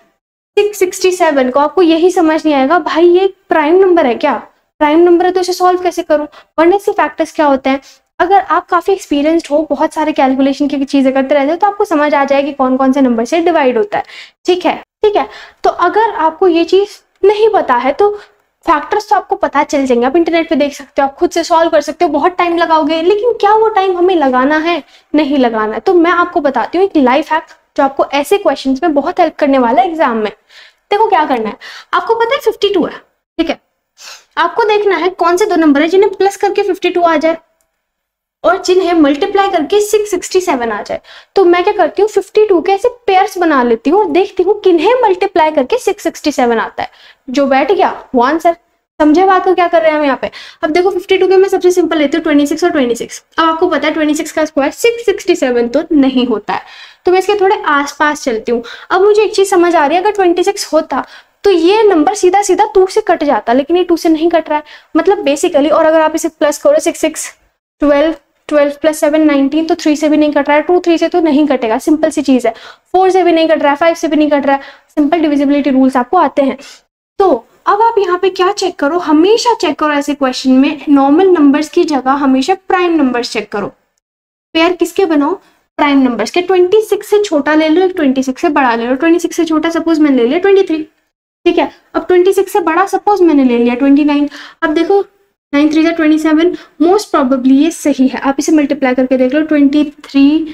667 को आपको यही समझ नहीं आएगा भाई ये प्राइम नंबर है क्या, प्राइम नंबर है तो इसे सॉल्व कैसे करूं, वरना इसके फैक्टर्स क्या होते हैं। अगर आप काफी एक्सपीरियंस्ड हो, बहुत सारे कैलकुलेशन की चीजें करते रहते हो, तो आपको समझ आ जाएगी कौन कौन से नंबर से डिवाइड होता है, ठीक है, ठीक है। तो अगर आपको ये चीज नहीं पता है तो फैक्टर्स तो आपको पता चल जाएंगे, आप इंटरनेट पे देख सकते हो, आप खुद से सॉल्व कर सकते हो, बहुत टाइम लगाओगे, लेकिन क्या वो टाइम हमें लगाना है? नहीं लगाना है। तो मैं आपको बताती हूँ एक लाइफ हैक जो आपको ऐसे क्वेश्चंस में बहुत हेल्प करने वाला है एग्जाम में। देखो क्या करना है, आपको पता है 52 है, ठीक है, आपको देखना है कौन से 2 नंबर है जिन्हें प्लस करके 52 आ जाए और जिन्हें मल्टीप्लाई करके 667 आ जाए। तो मैं क्या करती हूँ 52 के ऐसे पेयर्स बना लेती हूँ और देखती हूँ किन्हें मल्टीप्लाई करके 667 आता है, जो बैठ गया वो आंसर। समझे बात को क्या कर रहे हैं हम यहाँ पे? अब देखो 52 के मैं सबसे सिंपल लेती हूँ 26 और 26। अब आपको पता है 26 का स्क्वायर 667 तो नहीं होता है, तो मैं इसके थोड़े आसपास चलती हूँ। अब मुझे एक चीज समझ आ रही है, अगर 26 होता तो ये नंबर सीधा सीधा 2 से कट जाता, लेकिन ये 2 से नहीं कट रहा है, मतलब बेसिकली। और अगर आप इसे प्लस करो 6 6 12 12 प्लस 7 19, तो 3 से भी नहीं कट रहा है, 2 3 से तो नहीं कटेगा, सिंपल सी चीज है। 4 से भी नहीं कट रहा है, 5 से भी नहीं कट रहा है, सिंपल डिविजिबिलिटी रूल्स आपको आते हैं। तो अब आप यहाँ पे क्या चेक करो, हमेशा चेक करो ऐसे क्वेश्चन में नॉर्मल नंबर्स की जगह हमेशा प्राइम नंबर्स चेक करो। पेयर किसके बनाओ? प्राइम नंबर्स के। 26 से छोटा ले लो, 26 से बड़ा ले लो। 26 से छोटा सपोज मैंने ले लिया 23, ठीक है। अब 26 से बड़ा सपोज मैंने ले लिया 29। अब देखो 9 3 27, मोस्ट प्रोबेबली ये सही है। आप इसे मल्टीप्लाई करके देख लो, 23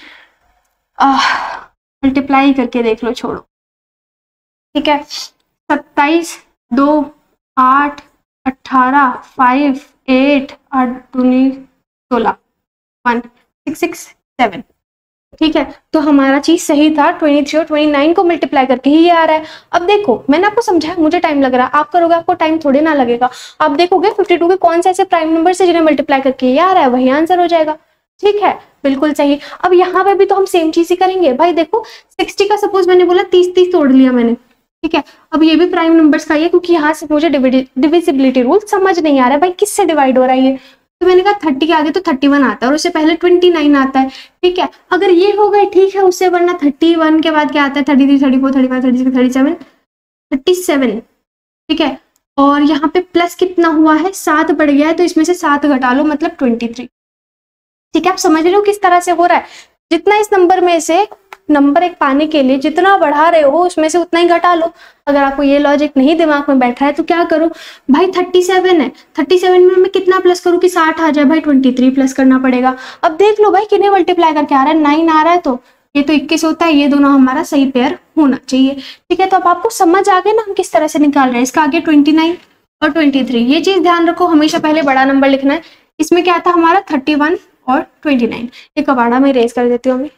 मल्टीप्लाई करके देख लो, छोड़ो, ठीक है। 27 2 8 18 5 8 8 2 16 1 6 6 7, ठीक है। तो हमारा चीज सही था, 23 और 29 को मल्टीप्लाई करके ही ये आ रहा है। अब देखो मैंने आपको समझाया, मुझे टाइम लग रहा है, आप करोगे आपको टाइम थोड़े ना लगेगा। आप देखोगे 52 के कौन से ऐसे प्राइम नंबर से जिन्हें मल्टीप्लाई करके ये आ रहा है, वही आंसर हो जाएगा, ठीक है, बिल्कुल सही। अब यहाँ पे भी तो हम सेम चीज ही करेंगे भाई। देखो 60 का सपोज मैंने बोला 30 तोड़ लिया मैंने, ठीक है। अब ये भी प्राइम नंबर्स का ही है, क्योंकि यहाँ से मुझे डिविजिबिलिटी रूल समझ नहीं आ रहा है भाई किससे डिवाइड हो रहा है ये। तो मैंने कहा 30 के आगे तो 31 आता है और उससे पहले 29 आता है, ठीक है। अगर ये हो गए ठीक है उससे, वरना 31 के बाद क्या आता है 33 34 35 36 37 37, ठीक है। और यहाँ पे प्लस कितना हुआ है, 7 बढ़ गया है, तो इसमें से 7 घटा लो मतलब 23, ठीक है। आप समझ रहे हो किस तरह से हो रहा है? जितना इस नंबर में से नंबर एक पाने के लिए जितना बढ़ा रहे हो उसमें से उतना ही घटा लो। अगर आपको ये लॉजिक नहीं दिमाग में बैठा है तो क्या करो भाई, 37 है, 37 में मैं कितना प्लस करूँ कि 60 आ जाए भाई, 23 प्लस करना पड़ेगा। अब देख लो भाई किन्हें मल्टीप्लाई करके आ रहा है, 9 आ रहा है, तो ये तो 21 होता है, ये दोनों हमारा सही पेयर होना चाहिए, ठीक है। तो अब आपको समझ आ गया ना हम किस तरह से निकाल रहे हैं। इसका आगे 29 और 23। ये चीज ध्यान रखो, हमेशा पहले बड़ा नंबर लिखना है। इसमें क्या था हमारा 31 और 29। ये कबाड़ा में रेज कर देती हूँ अभी,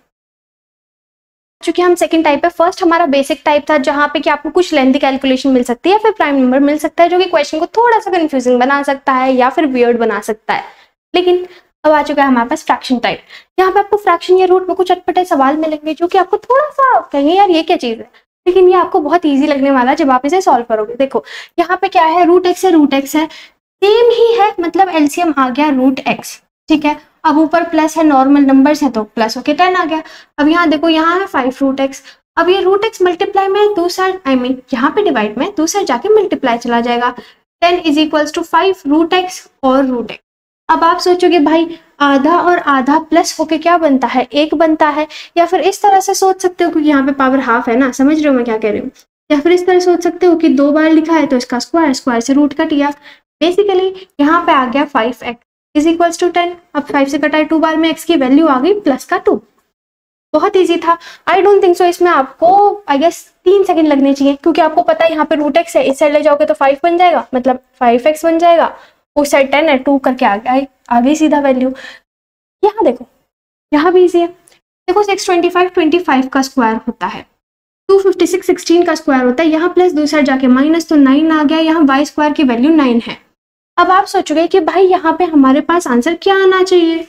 चूंकि हम सेकंड टाइप है। फर्स्ट हमारा बेसिक टाइप था जहां पे कि आपको कुछ लेंथी कैलकुलेशन मिल सकती है या फिर प्राइम नंबर मिल सकता है, जो कि क्वेश्चन को थोड़ा सा कंफ्यूजिंग बना सकता है या फिर वियर्ड बना सकता है। लेकिन अब आ चुका है हमारे पास फ्रैक्शन टाइप। यहाँ पे आपको फ्रैक्शन या रूट में कुछ अटपटे सवाल मिलेंगे जो कि आपको थोड़ा सा कहेंगे यार ये क्या चीज है, लेकिन ये आपको बहुत ईजी लगने वाला है जब आप इसे सॉल्व करोगे। देखो यहाँ पे क्या है, रूट एक्स है, सेम ही है, मतलब एलसीएम आ गया रूट एक्स, ठीक है। अब ऊपर प्लस है, नॉर्मल नंबर्स है तो प्लस होके 10 आ गया। अब यहाँ देखो यहाँ है 5 रूट एक्स। अब ये रूट एक्स मल्टीप्लाई में दूसरा यहाँ पे डिवाइड में दूसरा जाके मल्टीप्लाई चला जाएगा। 10 is equals to 5 root x और रूट एक्स। अब आप सोचोगे भाई आधा और आधा प्लस होके क्या बनता है, 1 बनता है। या फिर इस तरह से सोच सकते हो क्योंकि यहाँ पे पावर हाफ है ना, समझ रहे हो मैं क्या कह रही हूँ। या फिर इस तरह सोच सकते हो कि 2 बार लिखा है तो इसका स्क्वायर, स्क्वायर से रूट कट गया। बेसिकली यहाँ पे आ गया 5x इज इक्वल्स टू 10। अब 5 से कटा है 2 बार में, x की वैल्यू आ गई प्लस का 2। बहुत इजी था। आई डोंट थिंक सो इसमें आपको आई गेस 3 सेकंड लगने चाहिए, क्योंकि आपको पता है यहाँ पे रूट एक्स है, इस साइड ले जाओगे तो 5 बन जाएगा, मतलब 5x बन जाएगा। उस साइड 10 है, 2 करके आ गई सीधा वैल्यू। यहाँ देखो यहाँ भी इजी है। देखो 625 25 का स्क्वायर होता है, 256 16 का स्क्वायर होता है। यहाँ प्लस दूसरा जाके माइनस तो 9 आ गया। यहाँ y स्क्वायर की वैल्यू 9 है। अब आप सोचोगे कि भाई यहाँ पे हमारे पास आंसर क्या आना चाहिए,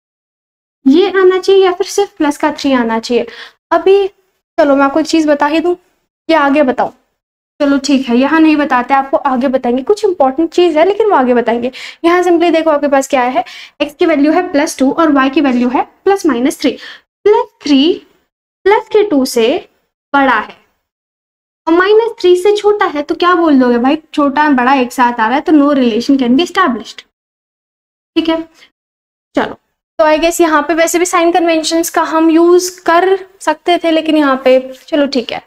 ये आना चाहिए या फिर सिर्फ प्लस का 3 आना चाहिए। अभी चलो मैं आपको एक चीज बता ही दूं या आगे बताऊं। चलो ठीक है, यहाँ नहीं बताते, आपको आगे बताएंगे। कुछ इंपॉर्टेंट चीज है लेकिन वो आगे बताएंगे। यहाँ सिंपली देखो आपके पास क्या है, x की वैल्यू है +2 और y की वैल्यू है +3। +3 प्लस के 2 से बड़ा है और -3 से छोटा है, तो क्या बोल दोगे भाई, छोटा बड़ा एक साथ आ रहा है तो no relation can be established. ठीक है, चलो तो आई गेस यहाँ पे वैसे भी साइन कन्वेंशंस का हम यूज कर सकते थे, लेकिन यहाँ पे चलो ठीक है,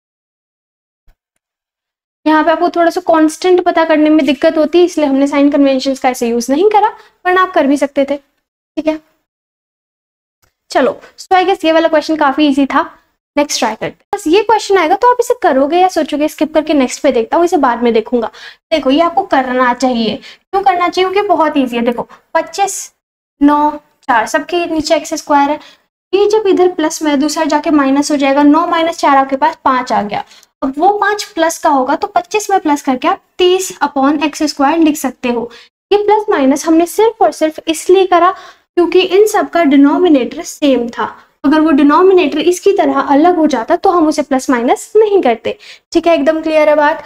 यहाँ पे आपको थोड़ा सा कांस्टेंट पता करने में दिक्कत होती है, इसलिए हमने साइन कन्वेंशंस का ऐसे यूज नहीं करा, वरना आप कर भी सकते थे। ठीक है, चलो सो आई गेस ये वाला क्वेश्चन काफी इजी था। नेक्स्ट ट्राई करते हैं। बस ये क्वेश्चन आएगा तो आप इसे करोगे या सोचोगे स्किप करके नेक्स्ट पे देखता हूँ, इसे बाद में देखूंगा। देखो ये आपको करना चाहिए। क्यों करना चाहिए, क्योंकि बहुत ईजी है। देखो 25 9 4 सबके नीचे एक्स स्क्वायर है। ये जब इधर प्लस में दूसरा जाके माइनस हो जाएगा, 9 - 4 आपके पास 5 आ गया। अब वो 5 प्लस का होगा तो 25 में प्लस करके आप 30/x² लिख सकते हो। ये प्लस माइनस हमने सिर्फ और सिर्फ इसलिए करा क्योंकि इन सब का डिनोमिनेटर सेम था। अगर वो डिनोमिनेटर इसकी तरह अलग हो जाता तो हम उसे प्लस माइनस नहीं करते। ठीक है, एकदम क्लियर है बात।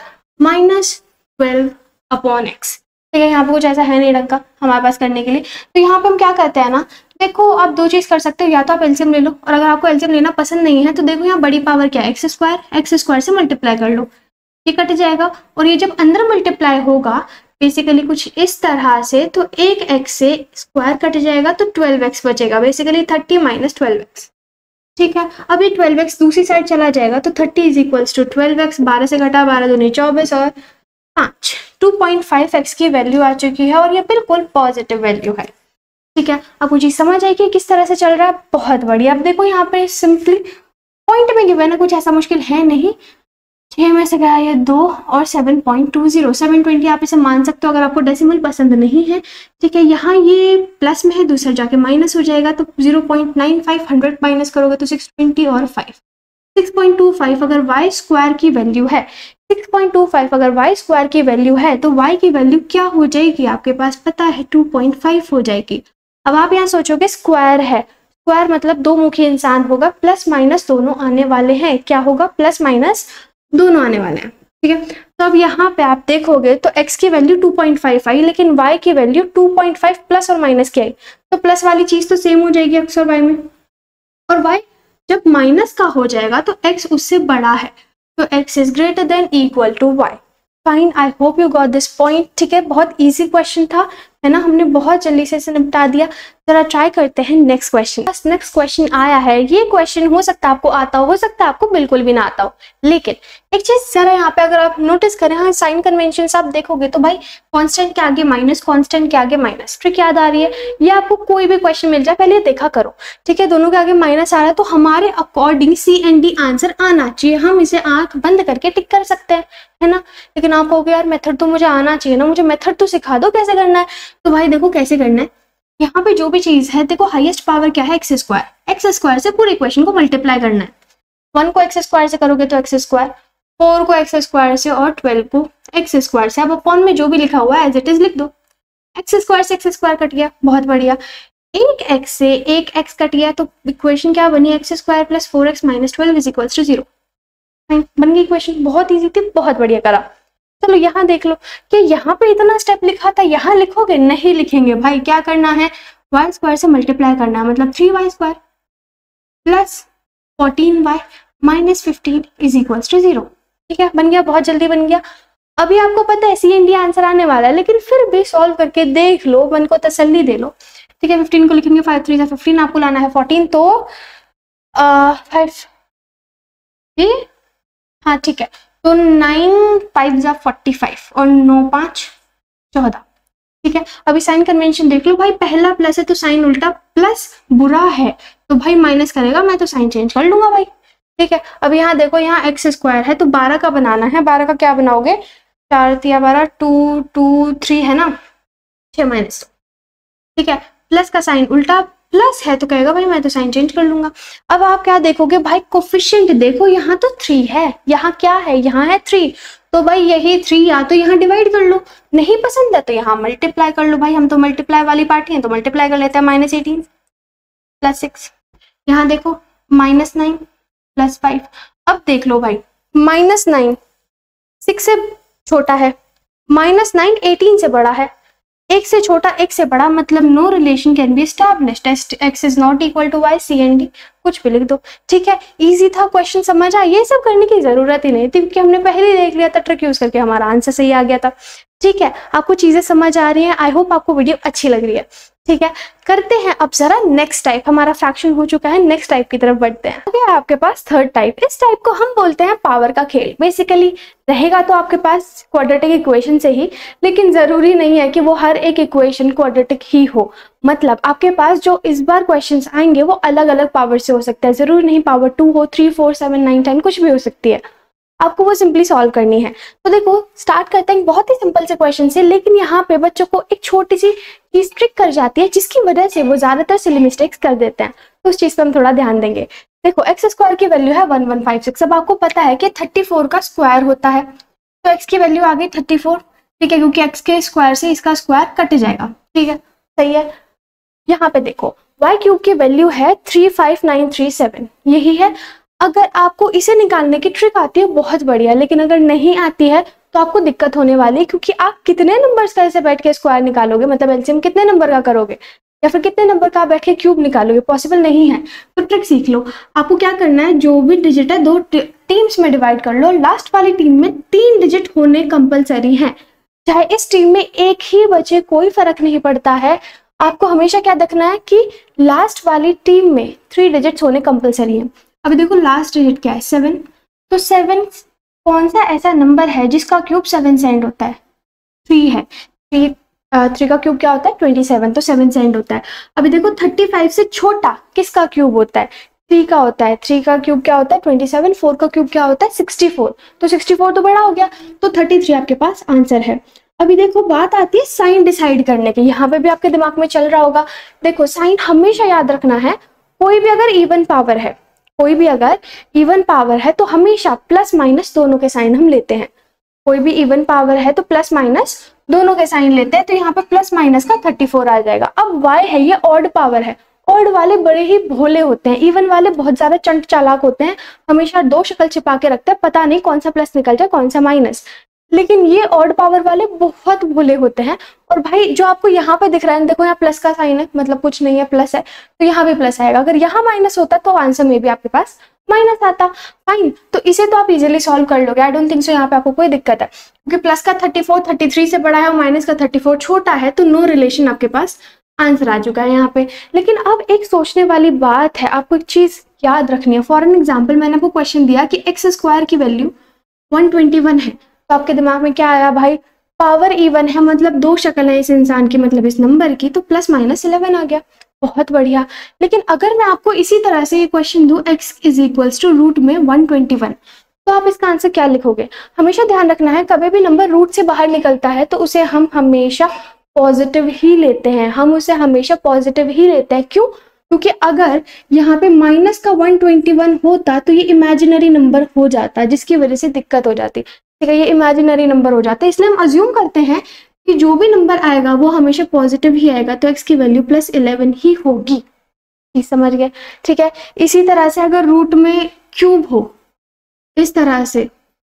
-12/x। ठीक है, यहाँ पे कुछ ऐसा है नहीं ढंग का हमारे पास करने के लिए, तो यहाँ पे हम क्या करते हैं ना, देखो आप दो चीज कर सकते हो, या तो आप एलसीएम ले लो, और अगर आपको एलसीएम लेना पसंद नहीं है तो देखो यहाँ बड़ी पावर क्या है, x² से मल्टीप्लाई कर लो, ये कट जाएगा। और ये जब अंदर मल्टीप्लाई होगा बेसिकली कुछ इस तरह से, तो एक x से स्क्वायर कट जाएगा तो 12x बचेगा, बेसिकली 30 - 12x। ठीक है, अब ये 12x दूसरी साइड चला जाएगा तो 30 इज इक्वल्स टू 12x, 12 से घटा 12 दूनी 24 और 5, 2.5x की वैल्यू आ चुकी है और ये बिल्कुल पॉजिटिव वैल्यू है। ठीक है, आपको चीज समझ आई कि किस तरह से चल रहा है, बहुत बढ़िया। अब देखो यहाँ पे सिंपली पॉइंट में गिवन है, कुछ ऐसा मुश्किल है नहीं। 6 में से गया ये 2 और 7.20 720 आप इसे मान सकते हो अगर आपको डेसिमल पसंद नहीं है। ठीक है, यहाँ ये प्लस में है, दूसरा जाके माइनस हो जाएगा तो 0.95, 100 माइनस करोगे तो 620 और 5 6.25 अगर y स्क्वायर की वैल्यू है, 6.25 अगर y स्क्वायर की वैल्यू है तो y की वैल्यू क्या हो जाएगी, आपके पास पता है 2.5 हो जाएगी। अब आप यहाँ सोचोगे स्क्वायर है, स्क्वायर मतलब दो मुखी इंसान होगा, प्लस माइनस दोनों आने वाले हैं। क्या होगा, प्लस माइनस दोनों आने वाले हैं। ठीक है, तो अब यहाँ पे आप देखोगे तो x की वैल्यू 2.5 आई, लेकिन y की वैल्यू 2.5 प्लस और माइनस की आई, तो प्लस वाली चीज तो सेम हो जाएगी x और y में, और y जब माइनस का हो जाएगा तो x उससे बड़ा है, तो x is greater than equal to y। Fine, I hope you got this point. ठीक है, बहुत इजी क्वेश्चन था, है ना, हमने बहुत जल्दी से इसे निपटा दिया। जरा ट्राई करते हैं नेक्स्ट क्वेश्चन। बस नेक्स्ट क्वेश्चन आया है, ये क्वेश्चन हो सकता है आपको आता हो सकता है आपको बिल्कुल भी ना आता हो, लेकिन एक चीज जरा यहाँ पे अगर आप नोटिस करें, हाँ साइन कन्वेंशन आप देखोगे तो भाई कांस्टेंट के आगे माइनस, कांस्टेंट के आगे माइनस, ट्रिक याद आ रही है। ये आपको कोई भी क्वेश्चन मिल जाए पहले देखा करो, ठीक है, दोनों के आगे माइनस आ रहा है तो हमारे according C and D answer आना चाहिए, हम इसे आंख बंद करके टिक कर सकते हैं, है ना। लेकिन आप कहोगे यार मेथड तो मुझे आना चाहिए ना, मुझे मेथड तो सिखा दो कैसे करना है। तो भाई देखो कैसे करना है, यहाँ पे जो भी चीज है देखो हाईएस्ट पावर क्या है एक्स स्क्वायर से पूरे इक्वेशन को मल्टीप्लाई करना है। 1 को एक्स स्क्वायर से करोगे तो एक्स स्क्वायर, 4 को एक्स स्क्वायर से और 12 को एक्स स्क्वायर से। अब अपॉन में जो भी लिखा हुआ है एज इट इज लिख दो। एक्स स्क्वायर से एक्स स्क्वायर कट गया, बहुत बढ़िया। एक एक्स से एक एक्स कट गया तो इक्वेशन क्या बनी, x square plus 4x minus 12 is equals to 0। बन गई इक्वेशन, बहुत ईजी थी, बहुत बढ़िया करा। चलो यहाँ देख लो कि यहाँ पे इतना स्टेप लिखा था, यहाँ लिखोगे नहीं लिखेंगे भाई, क्या करना है वाई स्क्वायर से मल्टीप्लाई करना है, मतलब 3y square plus 14y minus 15 is equals to 0। ठीक है, बन गया, बहुत जल्दी बन गया। अभी आपको पता है सी एंड डी आंसर आने वाला है, लेकिन फिर भी सॉल्व करके देख लो, मन को तसल्ली दे लो। ठीक है, 15 को लिखेंगे 5 3 15, आपको लाना है 14, तो 5 हाँ ठीक है, तो 9 5 45 और 9 5 14। ठीक है, अभी साइन कन्वेंशन देख लो भाई, पहला प्लस है तो साइन उल्टा, प्लस बुरा है तो भाई माइनस करेगा, मैं तो साइन चेंज कर लूंगा भाई। ठीक है, अब यहाँ देखो, यहाँ एक्स स्क्वायर है तो 12 का बनाना है, 12 का क्या बनाओगे, 4 3 12 2 2 3 है ना, 6 माइनस। ठीक है, प्लस का साइन उल्टा, प्लस है तो कहेगा भाई मैं तो साइन चेंज कर लूंगा। अब आप क्या देखोगे भाई, कोफिशिएंट देखो, यहाँ तो 3 है, यहाँ क्या है, यहाँ है 3, तो भाई यही 3 या तो यहाँ डिवाइड कर लो, नहीं पसंद है तो यहाँ मल्टीप्लाई कर लो भाई, हम तो मल्टीप्लाई वाली पार्टी हैं तो मल्टीप्लाई कर लेते हैं। माइनस 18 प्लस 6, यहाँ देखो माइनस 9 प्लस 5। अब देख लो भाई, माइनस 9 6 से छोटा है, माइनस 9 18 से बड़ा है, एक से छोटा एक से बड़ा, मतलब no relation can be established, x is not equal to y, C and D, कुछ भी लिख दो। ठीक है, इजी था, क्वेश्चन समझ आया, ये सब करने की जरूरत ही नहीं थी क्योंकि हमने पहले ही देख लिया था, ट्रिक यूज करके हमारा आंसर सही आ गया था। ठीक है, आपको चीजें समझ आ रही हैं, आई होप आपको वीडियो अच्छी लग रही है। ठीक है, करते हैं अब जरा नेक्स्ट टाइप, हमारा फ्रैक्शन हो चुका है, नेक्स्ट टाइप की तरफ बढ़ते हैं। अगर आपके पास थर्ड टाइप, इस टाइप को हम बोलते हैं पावर का खेल। बेसिकली रहेगा तो आपके पास क्वाड्रेटिक इक्वेशन से ही, लेकिन जरूरी नहीं है कि वो हर एक इक्वेशन क्वाड्रेटिक ही हो, मतलब आपके पास जो इस बार क्वेश्चंस आएंगे वो अलग अलग पावर से हो सकता है, जरूरी नहीं पावर 2 हो, 3 4 7 9 10 कुछ भी हो सकती है, आपको वो सिंपली सॉल्व करनी है। तो देखो स्टार्ट करते हैं बहुत ही सिंपल से क्वेश्चन से, लेकिन यहाँ पे बच्चों को एक छोटी सी चीज ट्रिक कर जाती है जिसकी वजह से वो ज्यादातर सिली मिस्टेक्स कर देते हैं, तो उस चीज पे हम थोड़ा ध्यान देंगे। देखो एक्स स्क्वायर की वैल्यू है 1156, अब आपको पता है कि 34 का स्क्वायर होता है, तो एक्स की वैल्यू आ गई 34। ठीक है, क्योंकि एक्स के स्क्वायर से इसका स्क्वायर कट जाएगा। ठीक है, सही है। यहाँ पे देखो वाई क्यूब की वैल्यू है 35937, यही है। अगर आपको इसे निकालने की ट्रिक आती है बहुत बढ़िया, लेकिन अगर नहीं आती है तो आपको दिक्कत होने वाली है, क्योंकि आप कितने नंबर्स का ऐसे बैठ के स्क्वायर निकालोगे, मतलब एलसीएम कितने नंबर का करोगे, या फिर कितने नंबर का बैठ के क्यूब निकालोगे, पॉसिबल नहीं है। तो ट्रिक सीख लो, आपको क्या करना है, जो भी डिजिट है 2 टीम्स में डिवाइड कर लो, लास्ट वाली टीम में 3 डिजिट होने कंपलसरी हैं, चाहे इस टीम में एक ही बचे कोई फर्क नहीं पड़ता है। आपको हमेशा क्या देखना है कि लास्ट वाली टीम में 3 डिजिट्स होने कंपलसरी है। अभी देखो लास्ट डिजिट क्या है 7, तो 7 कौन सा ऐसा नंबर है जिसका क्यूब 7 से एंड होता है, 3 है। 3 का क्यूब क्या होता है 27, तो 7 से एंड होता है। अभी देखो 35 से छोटा किसका क्यूब होता है, 3 का होता है। 3 का क्यूब क्या होता है 27, 4 का क्यूब क्या होता है 64, तो 64 तो बड़ा हो गया, तो 33 आपके पास आंसर है। अभी देखो बात आती है साइन डिसाइड करने की, यहाँ पे भी आपके दिमाग में चल रहा होगा। देखो साइन हमेशा याद रखना है, कोई भी अगर इवन पावर है, कोई भी अगर इवन पावर है तो हमेशा प्लस माइनस दोनों के साइन हम लेते हैं। कोई भी इवन पावर है तो प्लस माइनस दोनों के साइन लेते हैं, तो यहाँ पे प्लस माइनस का 34 आ जाएगा। अब y है, ये ऑड पावर है, ऑड वाले बड़े ही भोले होते हैं, इवन वाले बहुत ज्यादा चंट चालाक होते हैं, हमेशा 2 शक्ल छिपा के रखते हैं, पता नहीं कौन सा प्लस निकल जाए कौन सा माइनस। लेकिन ये ऑड पावर वाले बहुत भोले होते हैं। और भाई जो आपको यहाँ पे दिख रहा है, देखो यहाँ प्लस का साइन है, मतलब कुछ नहीं है, प्लस है, तो यहाँ भी प्लस आएगा। अगर यहाँ माइनस होता तो आंसर में भी आपके पास माइनस आता। फाइन, तो इसे तो आप इजीली सॉल्व कर लोगे, आई डोंट थिंक सो यहाँ पे आपको कोई दिक्कत है, क्योंकि प्लस का 34 33 से बड़ा है और माइनस का 34 छोटा है, तो नो रिलेशन आपके पास आंसर आ चुका है यहाँ पे। लेकिन अब एक सोचने वाली बात है, आपको एक चीज याद रखनी है। फॉर एन एग्जाम्पल, मैंने आपको क्वेश्चन दिया कि एक्स स्क्वायर की वैल्यू 121 है, तो आपके दिमाग में क्या आया भाई, पावर इवन है, मतलब दो शक्ल है इस इंसान की, मतलब इस नंबर की, तो प्लस माइनस 11 आ गया, बहुत बढ़िया। लेकिन अगर मैं आपको इसी तरह से ये क्वेश्चन दूं, x is equals to root में 121, तो आप इसका आंसर क्या लिखोगे? हमेशा ध्यान रखना है, कभी भी नंबर रूट से बाहर निकलता है तो उसे हम हमेशा पॉजिटिव ही लेते हैं, हम उसे हमेशा पॉजिटिव ही लेते हैं। क्यों? क्योंकि अगर यहाँ पे माइनस का 121 होता तो ये इमेजिनरी नंबर हो जाता, जिसकी वजह से दिक्कत हो जाती। ठीक है, ये इमेजिनरी नंबर हो जाता है, इसलिए हम अज्यूम करते हैं कि जो भी नंबर आएगा वो हमेशा पॉजिटिव ही आएगा, तो x की वैल्यू प्लस 11 ही होगी। समझ गए? ठीक है, इसी तरह से अगर रूट में क्यूब हो इस तरह से,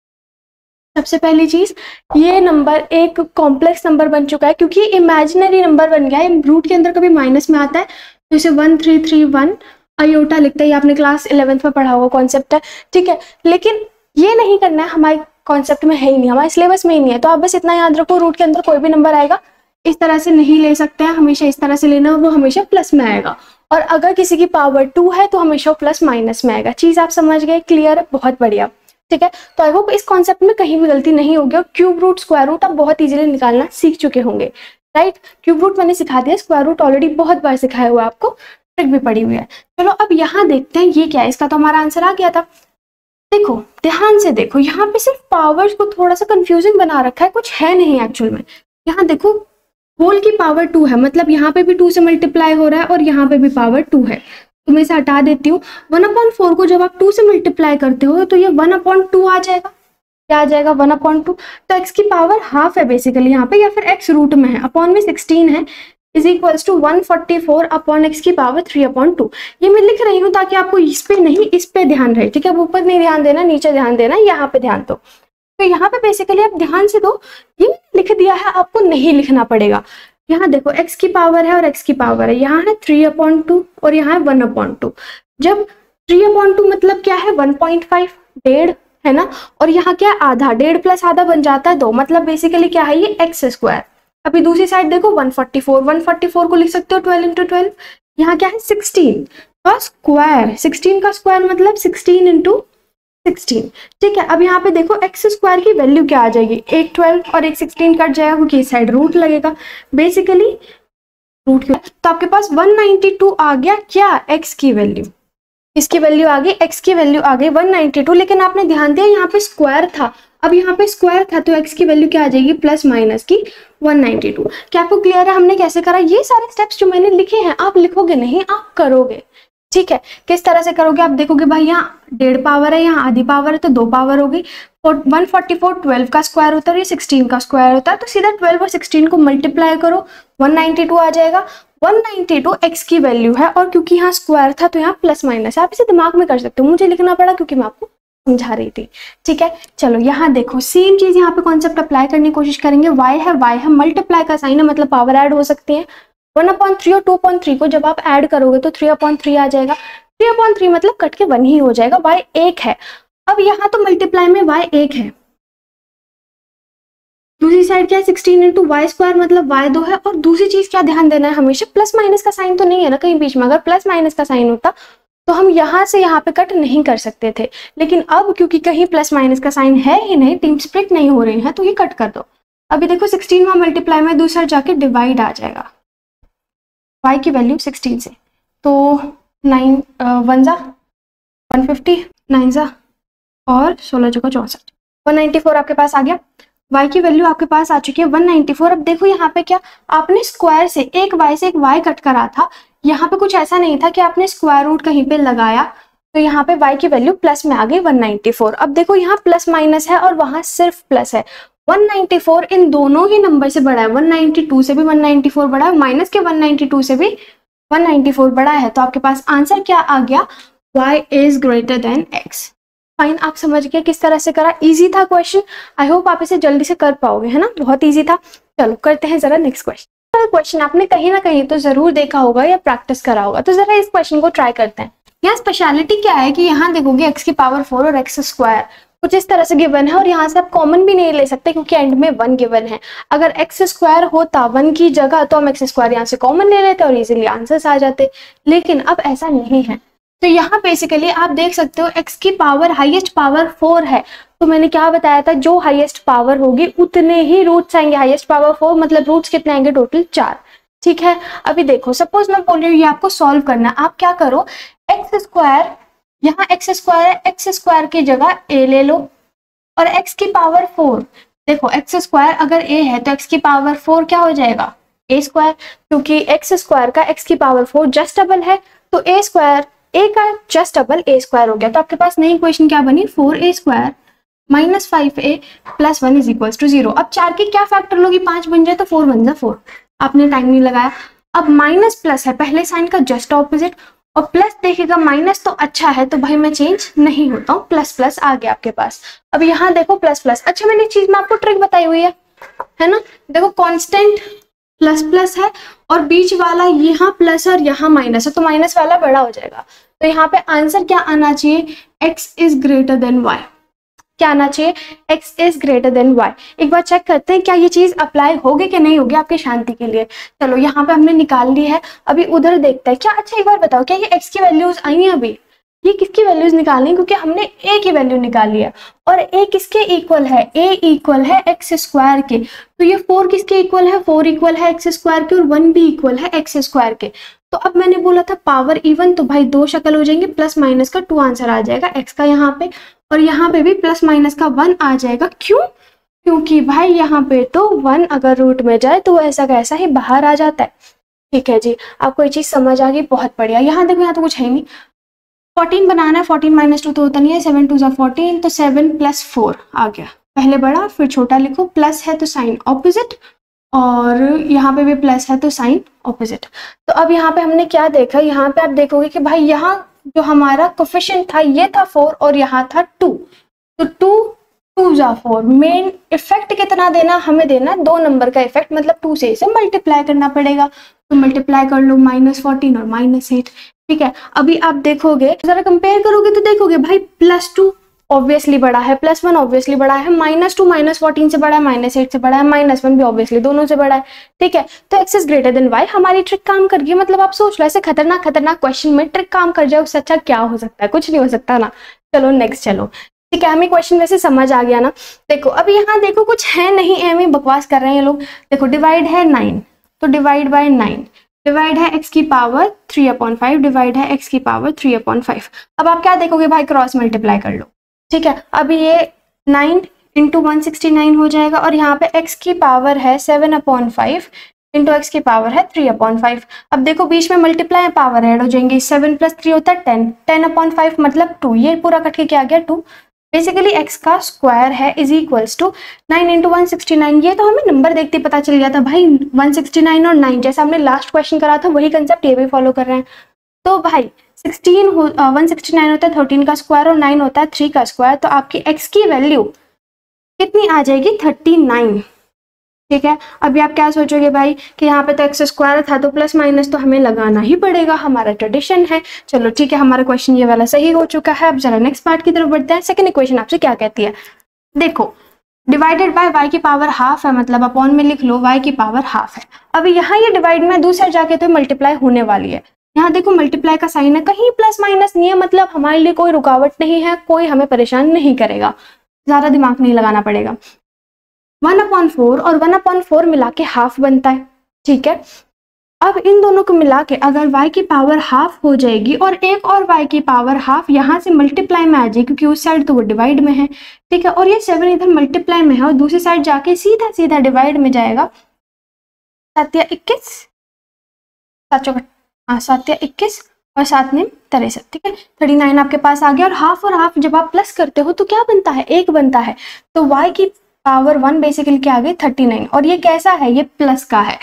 सबसे पहली चीज, ये नंबर एक कॉम्प्लेक्स नंबर बन चुका है, क्योंकि इमेजिनरी नंबर बन गया है, रूट के अंदर कभी माइनस में आता है, तो इसे 1331 आयोटा लिखते हैं, आपने क्लास 11th में पढ़ा हुआ कॉन्सेप्ट है। ठीक है, लेकिन ये नहीं करना है, हमारे कॉन्सेप्ट में है ही नहीं, हमारे सिलेबस में ही नहीं है, तो आप बस इतना याद रखो, रूट के अंदर कोई भी नंबर आएगा इस तरह से नहीं ले सकते हैं, हमेशा इस तरह से लेना, वो हमेशा प्लस में आएगा। और अगर किसी की पावर 2 है तो हमेशा प्लस माइनस में आएगा। चीज आप समझ गए? क्लियर? बहुत बढ़िया। ठीक है, तो आई होप इस कॉन्सेप्ट में कहीं भी गलती नहीं होगी, और क्यूब रूट स्क्वायर रूट आप बहुत इजीली निकालना सीख चुके होंगे, राइट? क्यूब रूट मैंने सिखा दिया, स्क्वायर रूट ऑलरेडी बहुत बार सिखाया हुआ, आपको ट्रिक भी पड़ी हुई है। चलो अब यहाँ देखते हैं ये क्या है, इसका तो हमारा आंसर आ गया था। देखो ध्यान से देखो, यहाँ पे सिर्फ पावर्स को थोड़ा सा कंफ्यूजिंग बना रखा है, कुछ है नहीं एक्चुअल में। यहाँ देखो होल की पावर 2 है, मतलब यहाँ पे भी 2 से मल्टीप्लाई हो रहा है और यहाँ पे भी पावर 2 है, तो मैं इसे हटा देती हूँ। 1/4 को जब आप 2 से मल्टीप्लाई करते हो तो ये 1/2 आ जाएगा। क्या आ जाएगा? 1/2। तो x की पावर हाफ है बेसिकली यहाँ पे, या फिर x रूट में है, अपॉन में 16 है, is equals to 144 upon x की पावर 3/2। ये मैं लिख रही हूँ ताकि आपको इस पे नहीं, इस पे ध्यान रहे। ठीक है, अब ऊपर नहीं ध्यान देना, नीचे ध्यान देना, यहाँ पे ध्यान दो। तो यहाँ पे बेसिकली आप ध्यान से दो, ये लिख दिया है, आपको नहीं लिखना पड़ेगा। यहाँ देखो x की पावर है और x की पावर है, यहाँ है 3/2 और यहाँ है 1/2। जब 3/2 मतलब क्या है? 1.5, डेढ़ है ना, और यहाँ क्या है? आधा, डेढ़ प्लस आधा बन जाता है 2, मतलब बेसिकली क्या है? ये एक्स स्क्वायर। अभी दूसरी साइड देखो 144 को लिख सकते हो 12 × 12, यहाँ क्या है? 16 का स्क्वायर, 16 का स्क्वायर मतलब 16 × 16। ठीक है, अब यहाँ पे देखो एक्स स्क्वायर की वैल्यू क्या आ जाएगी? एक 12 और एक 16 कट जाएगा, क्योंकि इस साइड रूट लगेगा बेसिकली, रूट के, तो आपके पास 192 आ गया। क्या? एक्स की वैल्यू, इसकी वैल्यू आ गई, एक्स की वैल्यू आ गई 192। लेकिन आपने ध्यान दिया यहाँ पे स्क्वायर था, अब यहाँ पे स्क्वायर था, तो एक्स की वैल्यू क्या आ जाएगी? प्लस माइनस की 192। क्या आपको क्लियर है हमने कैसे करा? ये सारे स्टेप्स जो मैंने लिखे हैं आप लिखोगे नहीं, आप करोगे। ठीक है, किस तरह से करोगे? आप देखोगे भाई यहाँ डेढ़ पावर है, यहाँ आधी पावर है, तो 2 पावर हो गई। 144 12 का स्क्वायर होता है, ये 16 का स्क्वायर होता है, तो सीधा 12 और 16 को मल्टीप्लाई करो, 192 आ जाएगा। 192 x की वैल्यू है, और क्योंकि यहाँ स्क्वायर था तो यहाँ प्लस माइनस है, आप इसे दिमाग में कर सकते हो, मुझे लिखना पड़ा क्योंकि मैं आपको समझा रही थी। ठीक है, चलो यहाँ देखो सेम चीज यहाँ पे कॉन्सेप्ट अप्लाई करने की कोशिश करेंगे। y है, मल्टीप्लाई का साइन है, मतलब पावर ऐड हो सकती है। 1/3 और 2/3 को जब आप ऐड करोगे तो 3/3 आ जाएगा। 3/3 मतलब कट के 1 ही हो जाएगा, y 1 है। अब यहाँ तो मल्टीप्लाई में y 1 है, दूसरी साइड क्या है? 16 × y² मतलब y 2 है। और दूसरी चीज क्या ध्यान देना है, हमेशा प्लस माइनस का साइन तो नहीं है ना कहीं बीच में, अगर प्लस माइनस का साइन होता तो हम यहाँ से यहाँ पे कट नहीं कर सकते थे, लेकिन अब क्योंकि कहीं प्लस माइनस का साइन है ही नहीं, टीम स्प्लिट नहीं हो रही है, तो ये कट कर दो। अभी देखो 16 वहां मल्टीप्लाई में दूसरा जाके डिवाइड आ जाएगा, y की वैल्यू 16 से, तो 9 1 जा 150, 9 जा और 16 जगह 64, 194 आपके पास आ गया। y की वैल्यू आपके पास आ चुकी है 194। अब देखो यहाँ पे क्या, आपने स्क्वायर से एक y से एक y कट करा था, यहाँ पे कुछ ऐसा नहीं था कि आपने स्क्वायर रूट कहीं पे लगाया, तो यहाँ पे y की वैल्यू प्लस में आ गई 194। अब देखो यहाँ प्लस माइनस है और वहां सिर्फ प्लस है। 194 इन दोनों ही नंबर से बड़ा है, 192 से भी 194 बड़ा है, माइनस के 192 से भी 194 बड़ा है, तो आपके पास आंसर क्या आ गया? y is greater than x। Fine, आप समझ गए किस तरह से करा, इजी था क्वेश्चन। आई होप आप इसे जल्दी से कर पाओगे, है ना, बहुत इजी था। चलो करते हैं जरा नेक्स्ट क्वेश्चन। क्वेश्चन आपने कहीं ना कहीं तो जरूर देखा होगा या प्रैक्टिस करा होगा, तो जरा इस क्वेश्चन को ट्राई करते हैं। यहाँ स्पेशलिटी क्या है कि यहाँ देखोगे एक्स की पावर 4 और एक्स स्क्वायर कुछ इस तरह से गिवन है, और यहाँ से आप कॉमन भी नहीं ले सकते क्योंकि एंड में 1 गिवन है। अगर एक्स स्क्वायर होता 1 की जगह तो हम एक्स स्क्वायर यहाँ से कॉमन ले लेते और इजीली आंसर्स आ जाते, लेकिन अब ऐसा नहीं है। तो यहाँ बेसिकली आप देख सकते हो एक्स की पावर हाईएस्ट पावर 4 है, तो मैंने क्या बताया था, जो हाईएस्ट पावर होगी उतने ही रूट्स आएंगे। हाईएस्ट पावर 4 मतलब रूट्स कितने आएंगे, टोटल 4। ठीक है, अभी देखो सपोज मैं बोल रही हूँ ये आपको सॉल्व करना है, आप क्या करो, एक्स स्क्वायर, यहाँ एक्स स्क्वायर है, एक्स स्क्वायर की जगह ए ले लो, और एक्स की पावर 4, देखो एक्स स्क्वायर अगर ए है तो एक्स की पावर 4 क्या हो जाएगा, ए स्क्वायर, क्योंकि एक्स स्क्वायर का एक्स की पावर 4 जस्ट डबल है, तो ए स्क्वायर ए का जस्ट डबल ए स्क्वायर हो गया। तो आपके पास नई इक्वेशन क्या बनी, 4a square minus 5a plus 1 is equal to 0। अब 4 के क्या फैक्टर लोगी, 5 बन जाए तो 4 बन जाए 4, आपने टाइम नहीं लगाया। अब माइनस प्लस है, पहले साइन का जस्ट ऑपोजिट, और प्लस देखिएगा माइनस तो अच्छा है, तो भाई मैं चेंज नहीं होता हूँ, प्लस प्लस आ गया आपके पास। अब यहाँ देखो प्लस प्लस, अच्छा मैंने एक चीज में आपको ट्रिक बताई हुई है ना, देखो कांस्टेंट प्लस प्लस है और बीच वाला यहाँ प्लस और यहाँ माइनस है, तो माइनस वाला बड़ा हो जाएगा। तो यहाँ पे आंसर क्या आना चाहिए, x is greater than y, क्या आना चाहिए, x is greater than y। एक बार चेक करते हैं क्या ये चीज अप्लाई होगी कि नहीं होगी आपके शांति के लिए। चलो यहाँ पे हमने निकाल ली है, अभी उधर देखते हैं क्या। अच्छा एक बार बताओ, क्या ये x की वैल्यूज आई हैं अभी, ये किसकी वैल्यूज निकालनी, क्योंकि हमने a की वैल्यू निकाली है, और a किसके इक्वल है, a इक्वल है एक्स स्क्वायर के, तो ये 4 किसके इक्वल है, 4 इक्वल है एक्स स्क्वायर के, और 1 भी इक्वल है एक्स स्क्वायर के। तो अब मैंने बोला था पावर इवन, तो भाई 2 शक्ल हो जाएंगे, प्लस माइनस का 2 आंसर आ जाएगा x का यहाँ पे, और यहाँ पे भी प्लस माइनस का 1 आ जाएगा। क्यों, क्योंकि भाई यहाँ पे तो 1 अगर रूट में जाए तो ऐसा कैसा ही बाहर आ जाता है। ठीक है जी, आपको ये चीज समझ आ गई, बहुत बढ़िया। यहाँ देखो यहाँ तो कुछ है नहीं, 14 बनाना है, 14 माइनस 2 तो होता नहीं है, 7 2 जा 14, तो 7 प्लस 4 आ गया, पहले बड़ा फिर छोटा लिखो, प्लस है तो साइन ऑपोजिट, और यहाँ पे भी प्लस है तो साइन ऑपोजिट। तो अब यहाँ पे हमने क्या देखा, यहाँ पे आप देखोगे कि भाई यहाँ जो हमारा कोफिशिएंट था ये था 4 और यहाँ था 2, तो 2 2 जा 4, मेन इफेक्ट कितना देना, हमें देना 2 नंबर का इफेक्ट, मतलब 2 से इसे मल्टीप्लाई करना पड़ेगा, तो मल्टीप्लाई कर लो -14 और -8। ठीक है, अभी आप देखोगे जरा कंपेयर करोगे तो देखोगे भाई +2 ऑब्वियसली बड़ा है, +1 ऑब्वियसली बड़ा है, -2 -14 से बड़ा है, -8 से बड़ा है, -1 भी ऑब्वियसली दोनों से बड़ा है। ठीक है, तो x is greater than y, हमारी ट्रिक काम कर गई। मतलब आप सोच लो ऐसे खतरनाक खतरनाक क्वेश्चन में ट्रिक काम कर जाए, उससे अच्छा क्या हो सकता है, कुछ नहीं हो सकता ना। चलो नेक्स्ट चलो, ठीक है, हमें क्वेश्चन वैसे समझ आ गया ना। देखो अब यहाँ देखो कुछ है नहीं, एम ही बकवास कर रहे हैं ये लोग। देखो डिवाइड है 9, तो डिवाइड बाय 9, डिवाइड है x की पावर 3/5, डिवाइड है x की पावर 3/5। अब आप क्या देखोगे भाई, क्रॉस मल्टीप्लाई कर लो। ठीक है, अभी ये 9 इंटू 169 हो जाएगा, और यहाँ पे x की पावर है 7/5 इंटू x की पावर है 3/5। अब देखो बीच में मल्टीप्लाई पावर ऐड हो जाएंगे, 7 + 3 होता है 10, 10/5 मतलब 2, ये पूरा कट के क्या आ गया 2। बेसिकली x का स्क्वायर है इज इक्वल्स टू 9 इंटू 169। ये तो हमें नंबर देखते पता चल गया था भाई, 169 और 9 जैसा हमने लास्ट क्वेश्चन करा था वही कंसेप्ट ये भी फॉलो कर रहे हैं। तो भाई 169 होता है 13 का स्क्वायर और 9 होता है 3 का स्क्वायर, तो आपकी x की वैल्यू कितनी आ जाएगी 39। ठीक है, अभी आप क्या सोचोगे भाई कि यहाँ पे तो एक्स स्क्वायर था तो प्लस माइनस तो हमें लगाना ही पड़ेगा, हमारा ट्रेडिशन है। चलो ठीक है, हमारा क्वेश्चन ये वाला सही हो चुका है। अब जरा नेक्स्ट पार्ट की तरफ बढ़ते हैं। सेकंड इक्वेशन आपसे क्या कहती है, देखो डिवाइडेड बाय y की पावर हाफ है, मतलब अपॉन में लिख लो y की पावर हाफ है। अभी यहाँ ये डिवाइड में दूसरे जाके तो मल्टीप्लाई होने वाली है। यहाँ देखो मल्टीप्लाई का साइन है, कहीं प्लस माइनस नहीं है, मतलब हमारे लिए कोई रुकावट नहीं है, कोई हमें परेशान नहीं करेगा, ज्यादा दिमाग नहीं लगाना पड़ेगा। 1/4 और 1/4 मिला के हाफ बनता है। ठीक है, अब इन दोनों को मिला के अगर y की पावर हाफ हो जाएगी और एक और y की पावर हाफ यहाँ से मल्टीप्लाई में आ जाएगी, क्योंकि उस साइड तो वो डिवाइड में है। ठीक है, और ये 7 इधर मल्टीप्लाई में है और दूसरी साइड जाके सीधा सीधा डिवाइड में जाएगा। 7 या 21, 7 या 21 और 7 में 63। ठीक है, 39 आपके पास आ गया, और हाफ जब आप प्लस करते हो तो क्या बनता है, 1 बनता है। तो y की पावर 1 बेसिकली क्या आ गई 39, और ये कैसा है, ये प्लस का है।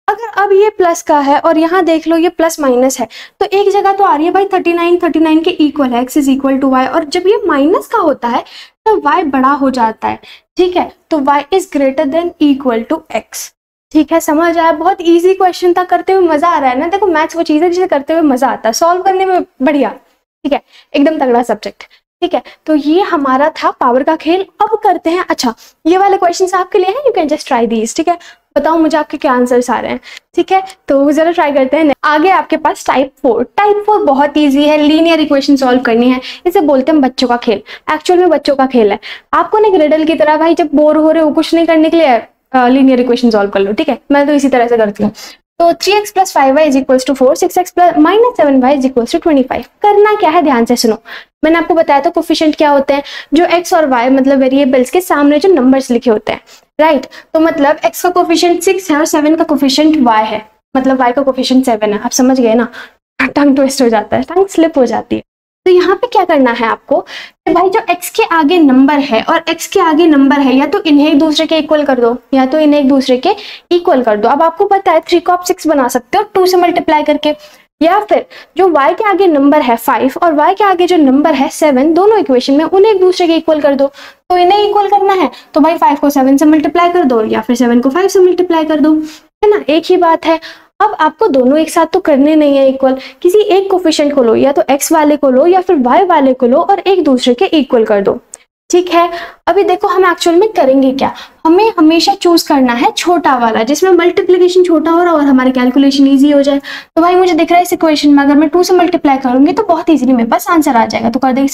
अगर अब ये प्लस का है और यहाँ देख लो ये प्लस माइनस है, तो एक जगह तो आ रही है भाई 39 के इक्वल है, x is equal to y, और जब ये माइनस का होता है तो y बड़ा हो जाता है, ठीक है, तो y is greater than equal to x। ठीक है, समझ आया? बहुत इजी क्वेश्चन था, करते हुए मजा आ रहा है ना। देखो मैथ्स वो चीज है जिसे करते हुए मजा आता है, सॉल्व करने में बढ़िया, ठीक है, एकदम तगड़ा सब्जेक्ट। ठीक है, तो ये हमारा था पावर का खेल। अब करते हैं, अच्छा ये वाले क्वेश्चंस आपके लिए हैं, you can just try these. ठीक है, बताओ मुझे आपके क्या आंसर्स आ रहे हैं। ठीक है, तो जरा ट्राई करते हैं। आगे आपके पास टाइप 4। टाइप 4 बहुत इजी है, लीनियर इक्वेशन सॉल्व करनी है, इसे बोलते हैं बच्चों का खेल। एक्चुअल में बच्चों का खेल है, आपको ना रिडल की तरह भाई जब बोर हो रहे हो कुछ नहीं करने के लिए लीनियर इक्वेशन सॉल्व कर लो। ठीक है, मैं तो इसी तरह से करती हूँ। तो 3x + 5y is equals to 4, 6x - 7y is equals to 25। करना क्या है, ध्यान से सुनो। मैंने आपको बताया था कोफिशिएंट क्या होते हैं, जो x और y मतलब वेरिएबल्स के सामने जो नंबर्स लिखे होते हैं, राइट। तो मतलब x का कोफिशिएंट 6 है और 7 का कोफिशिएंट y है, मतलब y का कोफिशिएंट 7 है। आप समझ गए ना, टंग ट्विस्ट हो जाता है, टंग स्लिप हो जाती है। तो यहाँ पे क्या करना है आपको कि भाई जो x के आगे नंबर है और x के आगे नंबर है, या तो इन्हें एक दूसरे के इक्वल कर दो या तो इन्हें एक दूसरे के इक्वल कर दो। अब आपको पता है 3 को आप 6 बना सकते हो 2 से मल्टीप्लाई करके, या फिर जो y के आगे नंबर है 5 और y के आगे जो नंबर है 7, दोनों इक्वेशन में उन्हें एक दूसरे के इक्वल कर दो। तो इन्हें इक्वल करना है तो भाई 5 को 7 से मल्टीप्लाई कर दो या फिर 7 को 5 से मल्टीप्लाई कर दो, है ना, एक ही बात है। अब आपको दोनों एक साथ तो करने नहीं है इक्वल, किसी एक कोफिशिएंट को लो, या तो x वाले को लो या फिर y वाले को लो और एक दूसरे के इक्वल कर दो। ठीक है, अभी देखो हम एक्चुअल में करेंगे क्या, हमें हमेशा चूज करना है छोटा वाला जिसमें मल्टीप्लिकेशन छोटा हो रहा और हमारी कैलकुलेशन इजी हो जाए। तो भाई मुझे दिख रहा है इस इक्वेशन में अगर मैं 2 से मल्टीप्लाई करूंगी तो बहुत इजीली मेरे पास आंसर आ जाएगा। तो कर देंगे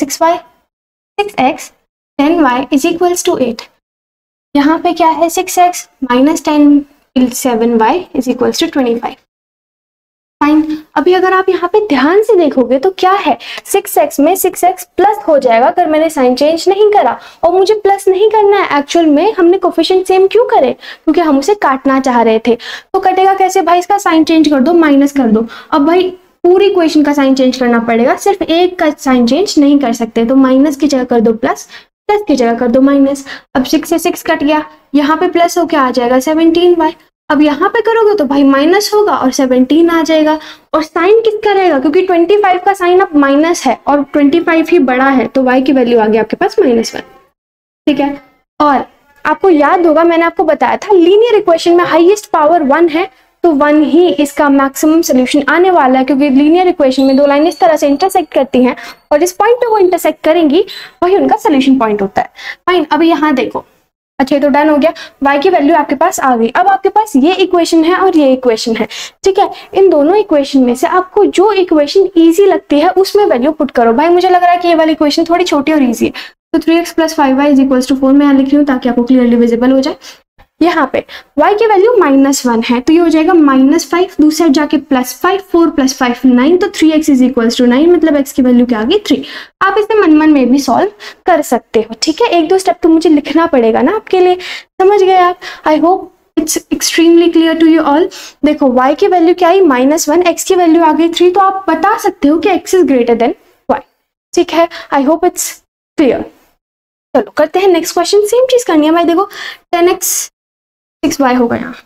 6x 10y is equals to 8। यहाँ पे क्या है 6x - 10 7y is equals to 25। Fine. अभी अगर आप यहाँ पे ध्यान से देखोगे तो क्या है, 6x में 6x प्लस हो जाएगा अगर मैंने साइन चेंज नहीं करा, और मुझे प्लस नहीं करना है। एक्चुअल में हमने कोफिशिएंट सेम क्यों करे, क्योंकि हम उसे काटना चाह रहे थे। तो कटेगा कैसे भाई, इसका साइन चेंज कर दो, माइनस कर दो। अब भाई पूरी इक्वेशन का साइन चेंज करना पड़ेगा, सिर्फ एक का साइन चेंज नहीं कर सकते। तो माइनस की जगह कर दो प्लस, प्लस की जगह कर दो माइनस। अब 6 से 6 कट गया, यहाँ पे प्लस होके आ जाएगा 17y। अब यहाँ पे करोगे तो भाई माइनस होगा और 17 आ जाएगा। और साइन किसका रहेगा, क्योंकि 25 का साइन अब माइनस है और 25 ही बड़ा है, तो y की वैल्यू आ गई आपके पास -1। ठीक है, और आपको याद होगा मैंने आपको बताया था लीनियर इक्वेशन में हाईएस्ट पावर 1 है, तो 1 ही इसका मैक्सिमम सोल्यूशन आने वाला है, क्योंकि लीनियर इक्वेशन में दो लाइन इस तरह से इंटरसेक्ट करती हैं और जिस पॉइंट पे वो इंटरसेक्ट करेंगी वही उनका सोल्यूशन पॉइंट होता है। फाइन, अभी यहाँ देखो, अच्छा तो डन हो गया, y की वैल्यू आपके पास आ गई। अब आपके पास ये इक्वेशन है और ये इक्वेशन है। ठीक है, इन दोनों इक्वेशन में से आपको जो इक्वेशन इजी लगती है उसमें वैल्यू पुट करो। भाई मुझे लग रहा है कि ये वाली इक्वेशन थोड़ी छोटी और इजी है, तो 3x + 5y is equals to 4 मैं यहाँ लिख रही हूँ ताकि आपको क्लियरली विजिबल हो जाए। यहाँ पे y की वैल्यू -1 है, तो ये हो जाएगा -5, दूसरी साइड जाके +5, 4 + 5 9, तो 3x इज इक्वल्स टू 9, मतलब x की वैल्यू क्या आ गई 3। आप इसे मन मन में भी सॉल्व कर सकते हो। ठीक है, एक दो स्टेप तो मुझे लिखना पड़ेगा ना आपके लिए, समझ गए आप। I hope it's extremely clear to you all. देखो y की वैल्यू क्या आई -1, x की वैल्यू आ गई 3, तो आप बता सकते हो कि x is greater than y। ठीक है, आई होप इट्स क्लियर। चलो करते हैं नेक्स्ट क्वेश्चन, सेम चीज करनी है भाई। देखो 10x 6y होगा, यहाँ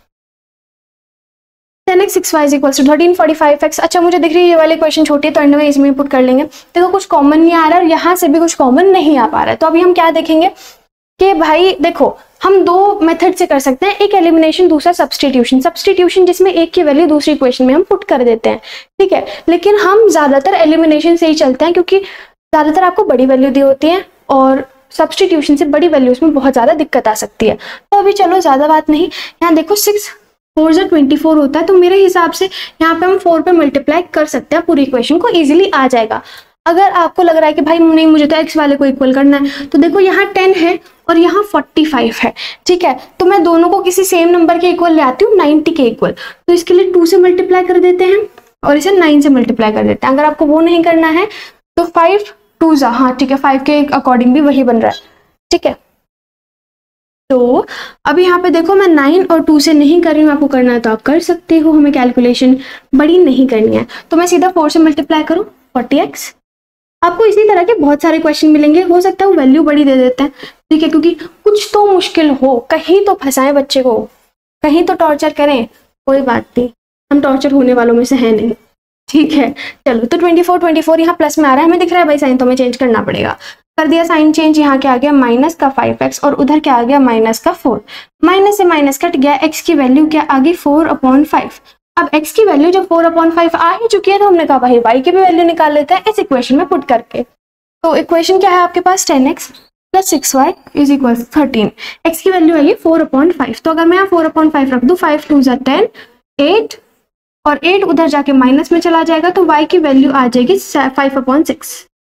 10x 6y is equals to 1345x। अच्छा मुझे दिख रही है ये वाली क्वेश्चन छोटी है तो अंडर में इसमें पुट कर लेंगे। देखो कुछ कॉमन नहीं आ रहा है और यहाँ से भी कुछ कॉमन नहीं आ पा रहा है, तो अभी हम क्या देखेंगे कि भाई देखो हम दो मेथड से कर सकते हैं, एक एलिमिनेशन, दूसरा सब्स्टिट्यूशन। सब्स्टिट्यूशन जिसमें एक की वैल्यू दूसरी इक्वेशन में हम पुट कर देते हैं, ठीक है, लेकिन हम ज्यादातर एलिमिनेशन से ही चलते हैं क्योंकि ज्यादातर आपको बड़ी वैल्यू दी होती है और सब्स्टिट्यूशन से बड़ी वैल्यूज में बहुत ज्यादा दिक्कत आ सकती है। तो अभी चलो ज्यादा बात नहीं, यहाँ देखो 6 4 = 24 होता है, तो मेरे हिसाब से यहाँ पे हम 4 पे मल्टीप्लाई कर सकते हैं, पूरी इक्वेशन को इजीली आ जाएगा। अगर आपको लग रहा है कि भाई नहीं मुझे तो x वाले को इक्वल करना है, तो देखो यहाँ 10 है और यहाँ 45 है। ठीक है, तो मैं दोनों को किसी सेम नंबर के इक्वल ले आती हूँ, 90 के इक्वल। तो इसके लिए 2 से मल्टीप्लाई कर देते हैं और इसे 9 से मल्टीप्लाई कर देते हैं। अगर आपको वो नहीं करना है तो 5 2 हाँ ठीक है, 5 के अकॉर्डिंग भी वही बन रहा है। ठीक है, तो अब यहाँ पे देखो मैं 9 और 2 से नहीं कर रही हूँ, आपको करना है तो आप कर सकते हो, हमें कैलकुलेशन बड़ी नहीं करनी है। तो मैं सीधा 4 से मल्टीप्लाई करूँ 40x। आपको इसी तरह के बहुत सारे क्वेश्चन मिलेंगे, हो सकता है वो वैल्यू बड़ी दे देते हैं। ठीक है, क्योंकि कुछ तो मुश्किल हो, कहीं तो फंसाएं बच्चे को, कहीं तो टॉर्चर करें, कोई बात नहीं, हम टॉर्चर होने वालों में से है नहीं, ठीक है। चलो तो 24 यहाँ प्लस में आ रहा है, हमें दिख रहा है भाई साइन, तो हमें चेंज करना पड़ेगा। कर दिया साइन चेंज, यहाँ क्या आ गया माइनस का 5x और उधर क्या आ गया माइनस का 4। माइनस से माइनस कट गया, x की वैल्यू क्या आ गई 4/5। अब x की वैल्यू जब 4/5 आ ही चुकी है तो हमने कहा भाई y की भी वैल्यू निकाल लेते हैं इस इक्वेशन में पुट करके। तो इक्वेशन क्या है आपके पास 10x + 6y = 13। x की वैल्यू है 4/5, तो अगर मैं यहाँ 4/5 रख दूँ, 5 2 = 10, 8 और 8 उधर जाके माइनस में चला जाएगा तो y की वैल्यू आ जाएगी 5/6।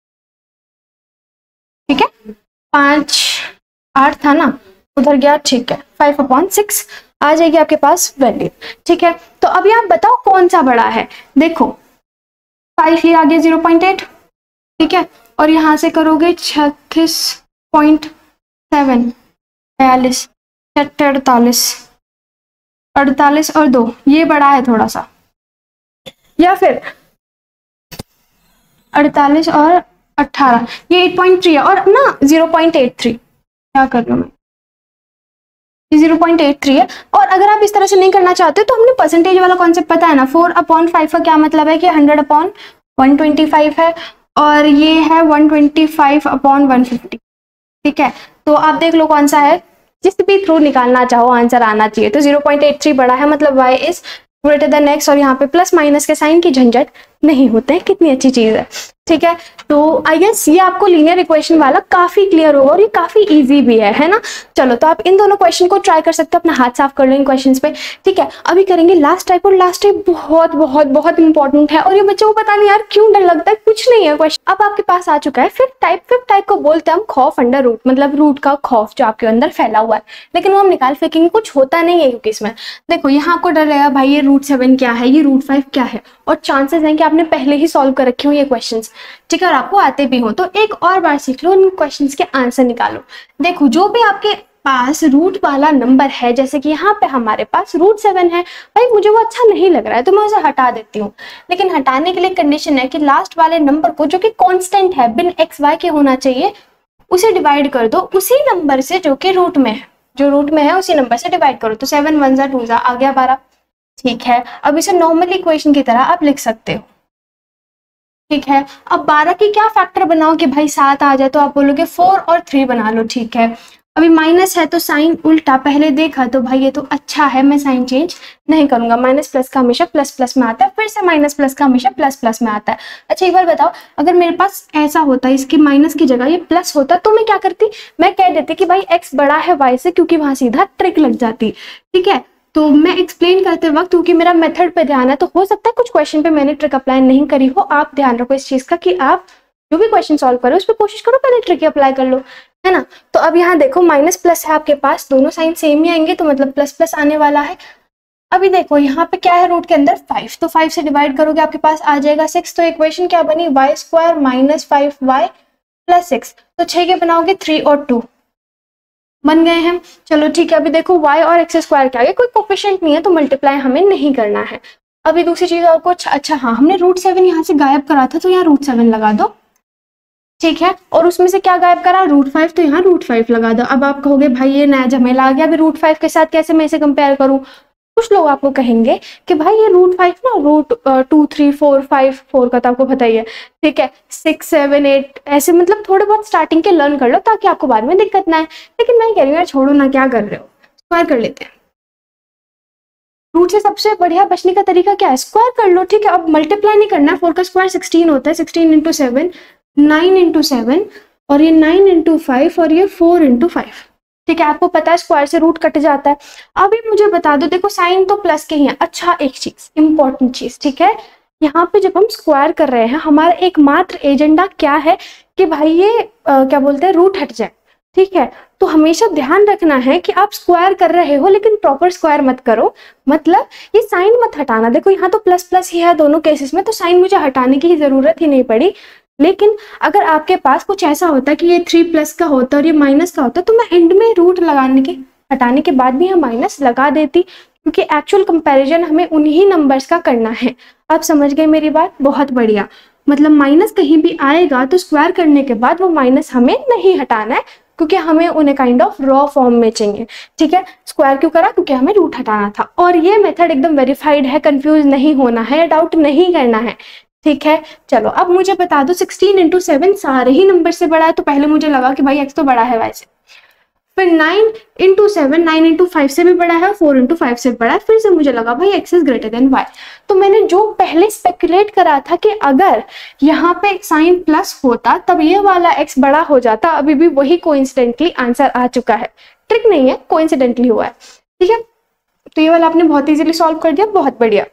ठीक है, 5 8 था ना, उधर गया, ठीक है, 5/6 आ जाएगी आपके पास वैल्यू। ठीक है, तो अभी आप बताओ कौन सा बड़ा है। देखो 5 ये आ गया 0.8, ठीक है, और यहाँ से करोगे 36.7, 42, 48 और 2, ये बड़ा है थोड़ा सा, या फिर 48 और 18, ये 8.3 है, और ना 0.83, क्या कर रहा हूँ मैं, 0.83 है। और अगर आप इस तरह से नहीं करना चाहते तो हमने परसेंटेज वाला कॉन्सेप्ट पता है ना, 4/5 का क्या मतलब है कि 100/125 है, और ये है 125/150। ठीक है, तो आप देख लो कौन सा है, जिस भी थ्रू निकालना चाहो आंसर आना चाहिए। तो 0.83 बड़ा है, मतलब y is greater than x, और यहाँ पे प्लस माइनस के साइन की झंझट नहीं होते हैं, कितनी अच्छी चीज है। ठीक है, तो आई गेस ये आपको लीनियर इक्वेशन वाला काफी क्लियर होगा, और ये काफी इजी भी है ना। चलो तो आप इन दोनों क्वेश्चन को ट्राई कर सकते हो, अपना हाथ साफ कर लो इन क्वेश्चंस पे। ठीक है, अभी करेंगे लास्ट टाइप, और लास्ट टाइप बहुत बहुत बहुत इंपॉर्टेंट है, और ये बच्चों को पता नहीं यार क्यों डर लगता है, कुछ नहीं है क्वेश्चन। अब आपके पास आ चुका है फिफ्थ टाइप को बोलते हैं हम खौफ अंडर रूट, मतलब रूट का खौफ जो आपके अंदर फैला हुआ है, लेकिन वो हम निकाल फेंकेंगे, कुछ होता नहीं है। क्योंकि इसमें देखो यहाँ आपको डर रहेगा भाई ये √7 क्या है, ये √5 क्या है, और चांसेस हैं कि आपने पहले ही सॉल्व कर रखे हो ये क्वेश्चंस। ठीक है, और आपको आते भी हो तो एक और बार सीख लो, इन क्वेश्चंस के आंसर निकालो। देखो जो भी आपके पास रूट वाला नंबर है, जैसे कि यहाँ पे हमारे पास √7 है, भाई मुझे वो अच्छा नहीं लग रहा है तो मैं उसे हटा देती हूँ, लेकिन हटाने के लिए कंडीशन है कि लास्ट वाले नंबर को जो कि कांस्टेंट है, बिन x y के होना चाहिए, उसे डिवाइड कर दो उसी नंबर से जो कि रूट में है, जो रूट में है उसी नंबर से डिवाइड करो। तो 7 1 ज़ा 2 ज़ा आ गया 12। ठीक है, अब इसे नॉर्मल इक्वेशन की तरह आप लिख सकते हो। ठीक है, अब 12 की क्या फैक्टर बनाओ कि भाई 7 आ जाए, तो आप बोलोगे 4 और 3 बना लो। ठीक है, अभी माइनस है तो साइन उल्टा, पहले देखा तो भाई ये तो अच्छा है, मैं साइन चेंज नहीं करूंगा, माइनस प्लस का हमेशा प्लस प्लस में आता है, फिर से माइनस प्लस का हमेशा प्लस प्लस में आता है। अच्छा एक बार बताओ, अगर मेरे पास ऐसा होता है, इसके माइनस की जगह ये प्लस होता, तो मैं क्या करती, मैं कह देती कि भाई x बड़ा है y से, क्योंकि वहां सीधा ट्रिक लग जाती। ठीक है, तो मैं एक्सप्लेन करते वक्त क्योंकि मेरा मेथड पे ध्यान है, तो हो सकता है कुछ क्वेश्चन पे मैंने ट्रिक अप्लाई नहीं करी हो, आप ध्यान रखो इस चीज का कि आप जो भी क्वेश्चन सॉल्व करो उस पर कोशिश करो पहले ट्रिक अप्लाई कर लो, है ना। तो अब यहाँ देखो माइनस प्लस है आपके पास, दोनों साइन सेम ही आएंगे, तो मतलब प्लस प्लस आने वाला है। अभी देखो यहाँ पे क्या है, रूट के अंदर 5, तो 5 से डिवाइड करोगे आपके पास आ जाएगा 6। तो इक्वेशन क्या बनी, y² - 5y + 6, तो 6 के बनाओगे 3 और 2 बन गए हैं। चलो ठीक है, अभी देखो y और x² क्या है, कोई कोफिशिएंट नहीं है तो मल्टीप्लाई हमें नहीं करना है। अभी दूसरी चीज और कुछ, अच्छा हाँ, हमने √7 यहाँ से गायब करा था, तो यहाँ √7 लगा दो। ठीक है, और उसमें से क्या गायब करा, √5, तो यहाँ √5 लगा दो। अब आप कहोगे भाई ये नया झमेला आ गया, अभी √5 के साथ कैसे मैं इसे कंपेयर करूँ। कुछ लोग आपको कहेंगे कि भाई ये √5 ना, √2 3 4 5 4 का तो आपको पता ही है। ठीक है, 6 7 8 ऐसे, मतलब थोड़े बहुत स्टार्टिंग के लर्न कर लो ताकि आपको बाद में दिक्कत ना आए। लेकिन मैं कह रही हूँ यार छोड़ो ना, क्या कर रहे हो, स्क्वायर कर लेते हैं। रूट से सबसे बढ़िया बचने का तरीका क्या है, स्क्वायर कर लो। ठीक है, अब मल्टीप्लाई नहीं करना है, 4 का स्क्वायर 16 होता है, 16 × 7 9 × 7, और ये 9 × 5, और ये 4 × 5। ठीक है, आपको पता है स्क्वायर से रूट कट जाता है। अभी मुझे बता दो, देखो साइन तो प्लस के ही है। अच्छा एक चीज, इंपॉर्टेंट चीज, ठीक है, यहाँ पे जब हम स्क्वायर कर रहे हैं, हमारा एकमात्र एजेंडा क्या है कि भाई ये क्या बोलते हैं, रूट हट जाए। ठीक है, तो हमेशा ध्यान रखना है कि आप स्क्वायर कर रहे हो लेकिन प्रॉपर स्क्वायर मत करो, मतलब ये साइन मत हटाना। देखो यहाँ तो प्लस प्लस ही है दोनों केसेस में, तो साइन मुझे हटाने की जरूरत ही नहीं पड़ी। लेकिन अगर आपके पास कुछ ऐसा होता कि ये 3+ का होता और ये माइनस का होता, तो मैं एंड में रूट लगाने के हटाने के बाद भी हम माइनस लगा देती, क्योंकि एक्चुअल कंपैरिजन हमें उन्हीं नंबर्स का करना है। आप समझ गए मेरी बात, बहुत बढ़िया। मतलब माइनस कहीं भी आएगा तो स्क्वायर करने के बाद वो माइनस हमें नहीं हटाना है, क्योंकि हमें उन्हें काइंड ऑफ रॉ फॉर्म में चाहिए। ठीक है, स्क्वायर क्यों करा? क्योंकि हमें रूट हटाना था। और ये मेथड एकदम वेरीफाइड है, कंफ्यूज नहीं होना है, डाउट नहीं करना है। ठीक है, चलो अब मुझे बता दो 16 इंटू 7 सारे ही नंबर से बड़ा है, तो पहले मुझे लगा कि भाई x तो बड़ा है y से। फिर 9 इंटू 7 9 इंटू 5 से भी बड़ा है, 4 इंटू 5 से बड़ा है। फिर से मुझे लगा भाई x is greater than y। तो मैंने जो पहले स्पेकुलेट करा था कि अगर यहाँ पे साइन प्लस होता तब ये वाला x बड़ा हो जाता, अभी भी वही कोइंसिडेंटली आंसर आ चुका है। ट्रिक नहीं है, कोइंसिडेंटली हुआ है। ठीक है, तो ये वाला आपने बहुत इजीली सॉल्व कर दिया, बहुत बढ़िया।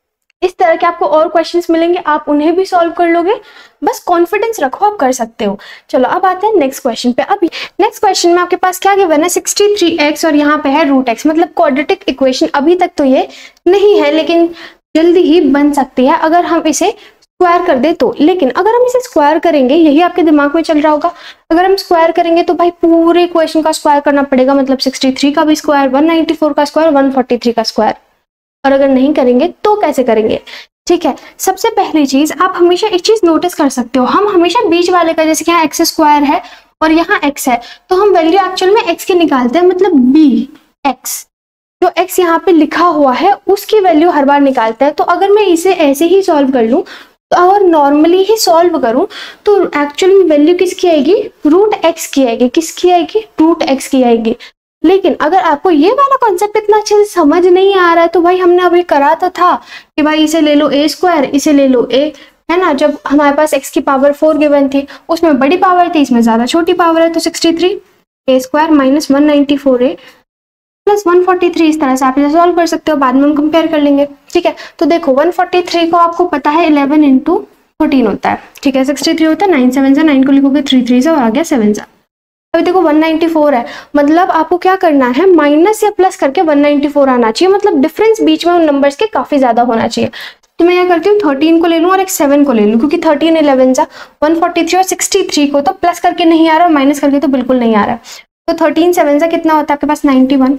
इस तरह के आपको और क्वेश्चंस मिलेंगे, आप उन्हें भी सॉल्व कर लोगे, बस कॉन्फिडेंस रखो, आप कर सकते हो। चलो अब आते हैं नेक्स्ट क्वेश्चन पे। अब नेक्स्ट क्वेश्चन में आपके पास क्या गिवन है? 63x और यहाँ पे है रूट x, मतलब क्वाड्रेटिक इक्वेशन। अभी तक तो ये नहीं है, लेकिन जल्दी ही बन सकती है अगर हम इसे स्क्वायर कर दे तो। लेकिन अगर हम इसे स्क्वायर करेंगे, यही आपके दिमाग में चल रहा होगा, अगर हम स्क्वायर करेंगे तो भाई पूरे इक्वेशन का स्क्वायर करना पड़ेगा, मतलब 63 का भी स्क्वायर, 194 का स्क्वायर, 143 का स्क्वायर। और अगर नहीं करेंगे तो कैसे करेंगे? ठीक है, सबसे पहली चीज आप हमेशा एक चीज नोटिस कर सकते हो, हम हमेशा बीच वाले का, जैसे कि यहाँ एक्स स्क्वायर है और यहाँ x है, तो हम वैल्यू एक्चुअल में x की निकालते हैं, मतलब b x, जो x यहाँ पे लिखा हुआ है उसकी वैल्यू हर बार निकालते हैं। तो अगर मैं इसे ऐसे ही सॉल्व कर लूँ और नॉर्मली ही सॉल्व करूं तो एक्चुअल में वैल्यू किसकी आएगी? रूट x की आएगी। किसकी आएगी? रूट x की आएगी। लेकिन अगर आपको ये वाला कॉन्सेप्ट इतना अच्छे से समझ नहीं आ रहा है तो भाई हमने अभी करा तो था कि भाई इसे ले लो a स्क्वायर, इसे ले लो a, है ना। जब हमारे पास x की पावर 4 गिवन थी, उसमें बड़ी पावर थी, इसमें ज्यादा छोटी पावर है, तो 63 a square minus 194a plus 143। इस तरह से आप इसे सॉल्व कर सकते हो, बाद में हम कंपेयर कर लेंगे। ठीक है, तो देखो 143 को आपको पता है 11 इंटू 14 होता है। ठीक है, 63 होता है, 9 7 से 9 को लिखोगे 3 3 से और आ गया 7 से। अभी देखो 194 है, मतलब आपको क्या करना है, माइनस या प्लस करके 194 आना चाहिए, मतलब डिफरेंस बीच में उन नंबर्स के काफी ज्यादा होना चाहिए। तो मैं क्या करती हूँ 13 को ले लूँ और एक 7 को ले लूँ, क्योंकि 13 11 जा 143 और 63 को तो प्लस करके नहीं आ रहा और माइनस करके तो बिल्कुल नहीं आ रहा। तो 13 7 जा कितना होता है आपके पास? 91।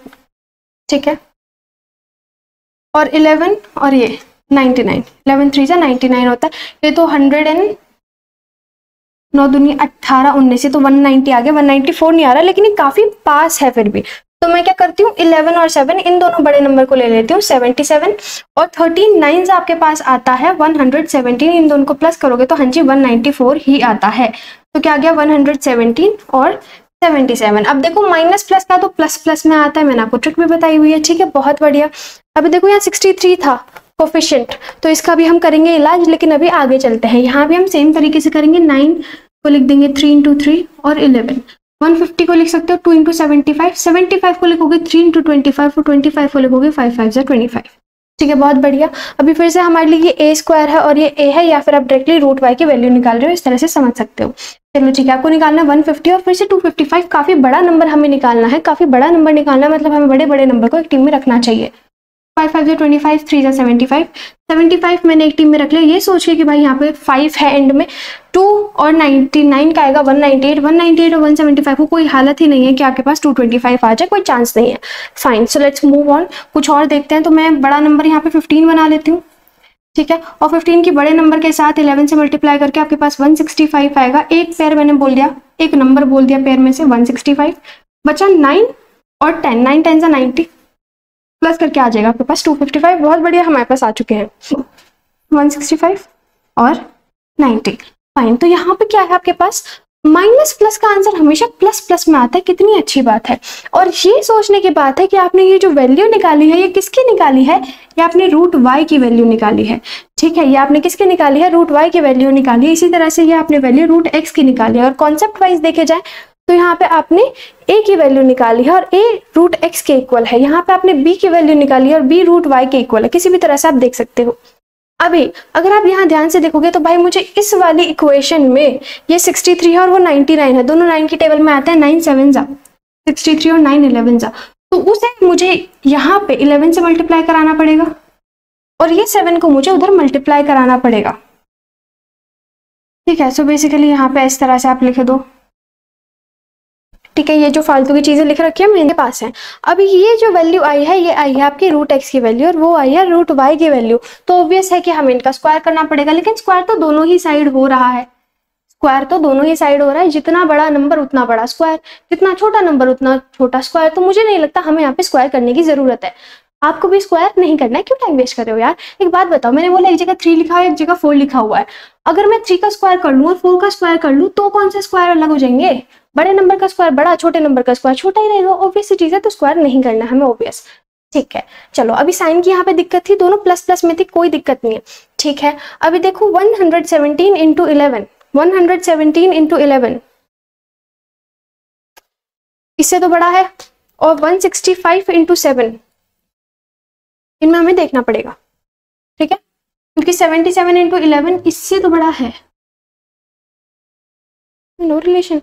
ठीक है, और 11 और ये 99, 11 3 जा 99 होता है। ये तो 100 एंड 9 दूनी 18 19, तो 190 आ गया, 194 नहीं आ रहा, लेकिन ये काफी पास है फिर भी। तो मैं क्या करती हूँ 11 और 7 इन दोनों बड़े नंबर को ले लेती हूँ, 77 और 13 9 आपके पास आता है 117, इन दोनों को प्लस करोगे तो हाँ जी 194 ही आता है। तो क्या आ गया 117 और 77। अब देखो माइनस प्लस का तो प्लस प्लस में आता है, मैंने आपको ट्रिक भी बताई हुई है। ठीक है, बहुत बढ़िया। अभी देखो यहाँ 63 था कोफिशिएंट, तो इसका भी हम करेंगे इलाज, लेकिन अभी आगे चलते हैं। यहाँ भी हम सेम तरीके से करेंगे, 9 को लिख देंगे 3 इंटू 3 और 11, 150 को लिख सकते हो 2 इंटू 75, 75 को लिखोगे 3 इंटू 25 और 25 को लिखोगे 5 5 25। ठीक है, बहुत बढ़िया। अभी फिर से हमारे लिए ये a स्क्वायर है और ये a है, या फिर आप डायरेक्टली रूट y की वैल्यू निकाल रहे हो, इस तरह से समझ सकते हो। चलो ठीक है, आपको निकालना है 150 और फिर से 255। काफी बड़ा नंबर हमें निकालना है, काफी बड़ा नंबर निकालना है, मतलब हमें बड़े बड़े नंबर को एक टीम में रखना चाहिए। 5 5 जा 25, 3 जा 75, 75 मैंने एक टीम में रख लिया, ये सोच के कि भाई यहाँ पे 5 है एंड में, 2 और 99 का आएगा 198, 198 और 175 को कोई हालत ही नहीं है कि आपके पास 225 आ जाए, कोई चांस नहीं है। Fine, so let's move on, कुछ और देखते हैं। तो मैं बड़ा नंबर यहाँ पे 15 बना लेती हूँ। ठीक है, और 15 की बड़े नंबर के साथ 11 से मल्टीप्लाई करके आपके पास 165 आएगा। एक पेयर मैंने बोल दिया, एक नंबर बोल दिया पेयर में से 165, बचा 9 और 10, 9 10 जा 90, प्लस करके आ जाएगा आपके पास 255। बहुत बढ़िया, हमारे पास आ चुके हैं 165 और 90। फाइन, तो यहाँ पे क्या है आपके पास? माइनस प्लस का आंसर हमेशा प्लस प्लस में आता है, कितनी अच्छी बात है। और ये सोचने की बात है कि आपने ये जो वैल्यू निकाली है ये किसकी निकाली है? ये आपने रूट y की वैल्यू निकाली है। ठीक है, ये आपने किसकी निकाली है? रूट y की वैल्यू निकाली है। इसी तरह से ये आपने वैल्यू रूट x की निकाली है। और कॉन्सेप्ट वाइज देखे जाए तो यहाँ पे आपने a की वैल्यू निकाली है और a रूट x के इक्वल है। यहाँ पे आपने b की वैल्यू निकाली है और b रूट y के इक्वल है। किसी भी तरह से आप देख सकते हो। अभी अगर आप यहाँ ध्यान से देखोगे तो भाई मुझे इस वाली इक्वेशन में ये 63 है और वो 99 है, दोनों 9 की टेबल में आते हैं। 9 7 जा 63 और 9 11 जा, तो उसे मुझे यहाँ पे 11 से मल्टीप्लाई कराना पड़ेगा और ये 7 को मुझे उधर मल्टीप्लाई कराना पड़ेगा। ठीक है, सो बेसिकली यहाँ पे इस तरह से आप लिख दो। ठीक है, ये जो फालतू की चीजें लिख रखी है मेरे पास है। अभी ये जो वैल्यू आई है, ये आई है आपकी रूट x की वैल्यू और वो आई है रूट y की वैल्यू। तो ऑब्वियस है कि हमें इनका स्क्वायर करना पड़ेगा, लेकिन स्क्वायर तो दोनों ही साइड हो रहा है। स्क्वायर तो दोनों ही साइड हो रहा है, जितना बड़ा नंबर उतना बड़ा स्क्वायर, जितना छोटा नंबर उतना छोटा स्क्वायर, तो मुझे नहीं लगता हमें यहाँ पे स्क्वायर करने की जरूरत है। आपको भी स्क्वायर नहीं करना है, क्यों टाइम वेस्ट कर रहे हो यार। एक बात बताओ, मैंने बोला एक जगह 3 लिखा है, एक जगह 4 लिखा हुआ है, अगर मैं 3 का स्क्वायर कर लूँ और 4 का स्क्वायर कर लूँ तो कौन से स्क्वायर अलग हो जाएंगे? बड़े नंबर का स्क्वायर बड़ा, छोटे नंबर का स्क्वायर छोटा ही रहेगा, ऑब्वियस सी चीज है, तो स्क्वायर नहीं करना है हमें, ऑब्वियस। ठीक है, चलो अभी साइन की यहाँ पे दिक्कत थी, दोनों प्लस प्लस में थी, कोई दिक्कत नहीं है। ठीक है, अभी देखो 117 इंटू 11, 117 इंटू 11 इससे तो बड़ा है, और 165 इंटू 7 इनमें हमें देखना पड़ेगा। ठीक है, क्योंकि 77 इंटू 11 इससे तो बड़ा है। नो रिलेशन,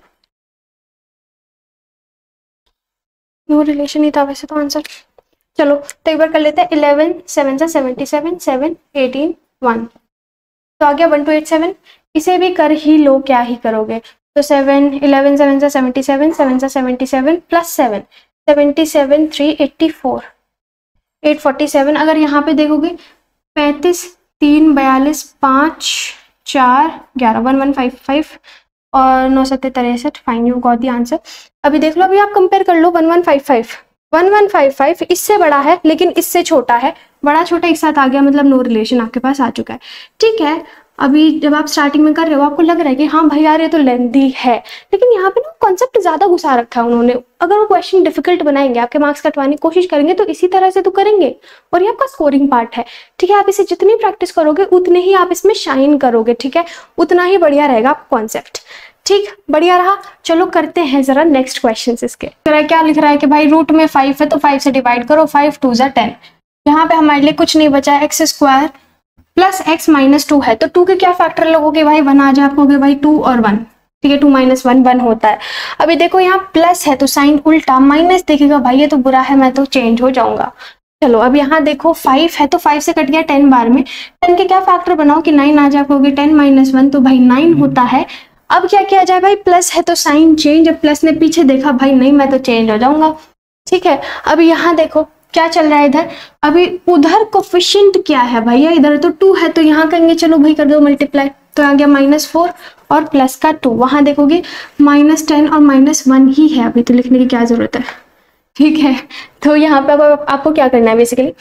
नो रिलेशन ही था वैसे तो आंसर। चलो तो एक बार कर लेते हैं। 11 7 से 77, 7 18 1, तो आ गया 1287। इसे भी कर ही लो, क्या ही करोगे। तो 7 11 7 से 77, 7 से 77 प्लस 7 77 3 84 847। अगर यहाँ पे देखोगे 35 3 42 5 4 11 1155 और 9 7 63, fine, you got the answer. अभी देख लो, अभी आप कंपेयर कर लो 1155, 1155 इससे बड़ा है लेकिन इससे छोटा है, बड़ा छोटा एक साथ आ गया, मतलब नो रिलेशन आपके पास आ चुका है। ठीक है, अभी जब आप स्टार्टिंग में कर रहे हो आपको लग रहा है कि हाँ भाई यार ये तो लेंथी है, लेकिन यहाँ पे ना कॉन्सेप्ट ज्यादा घुसा रखा है उन्होंने। अगर वो क्वेश्चन डिफिकल्ट बनाएंगे, आपके मार्क्स कटवाने की कोशिश करेंगे, तो इसी तरह से तो करेंगे, और ये आपका स्कोरिंग पार्ट है। ठीक है, आप इसे जितनी प्रैक्टिस करोगे उतने ही आप इसमें शाइन करोगे। ठीक है, उतना ही बढ़िया रहेगा आपका कॉन्सेप्ट। ठीक, बढ़िया रहा। चलो करते हैं जरा नेक्स्ट क्वेश्चन। इसके क्या लिख रहा है कि भाई रूट में 5 है तो 5 से डिवाइड करो, 5 2 जा 10। यहाँ पे हमारे लिए कुछ नहीं बचा, x square plus x minus 2 है, तो 2 के क्या फैक्टर लगोगे भाई, 1 आ जाए आपको, भाई 2 और 1। ठीक है, 2 माइनस 1 1 होता है। अभी देखो यहाँ प्लस है तो साइन उल्टा, माइनस देखेगा भाई ये तो बुरा है, मैं तो चेंज हो जाऊंगा। चलो अब यहाँ देखो 5 है तो 5 से कट गया 10 बार में, 10 के क्या फैक्टर बनाओ कि 9 आ जाए आपको, 10 माइनस 1 तो भाई 9 होता है। अब क्या किया जाए भाई, प्लस है तो साइन चेंज, अब प्लस ने पीछे देखा भाई नहीं मैं तो चेंज हो जाऊंगा। ठीक है, अब यहाँ देखो क्या चल रहा है इधर, अभी उधर कोफिशिएंट क्या है भैया, इधर तो 2 है तो यहाँ कहेंगे चलो भाई कर दो मल्टीप्लाई, तो आ गया -4 और प्लस का 2। वहां देखोगे -10 और -1 ही है, अभी तो लिखने की क्या जरूरत है। ठीक है, तो यहाँ पे अब आपको क्या करना है, बेसिकली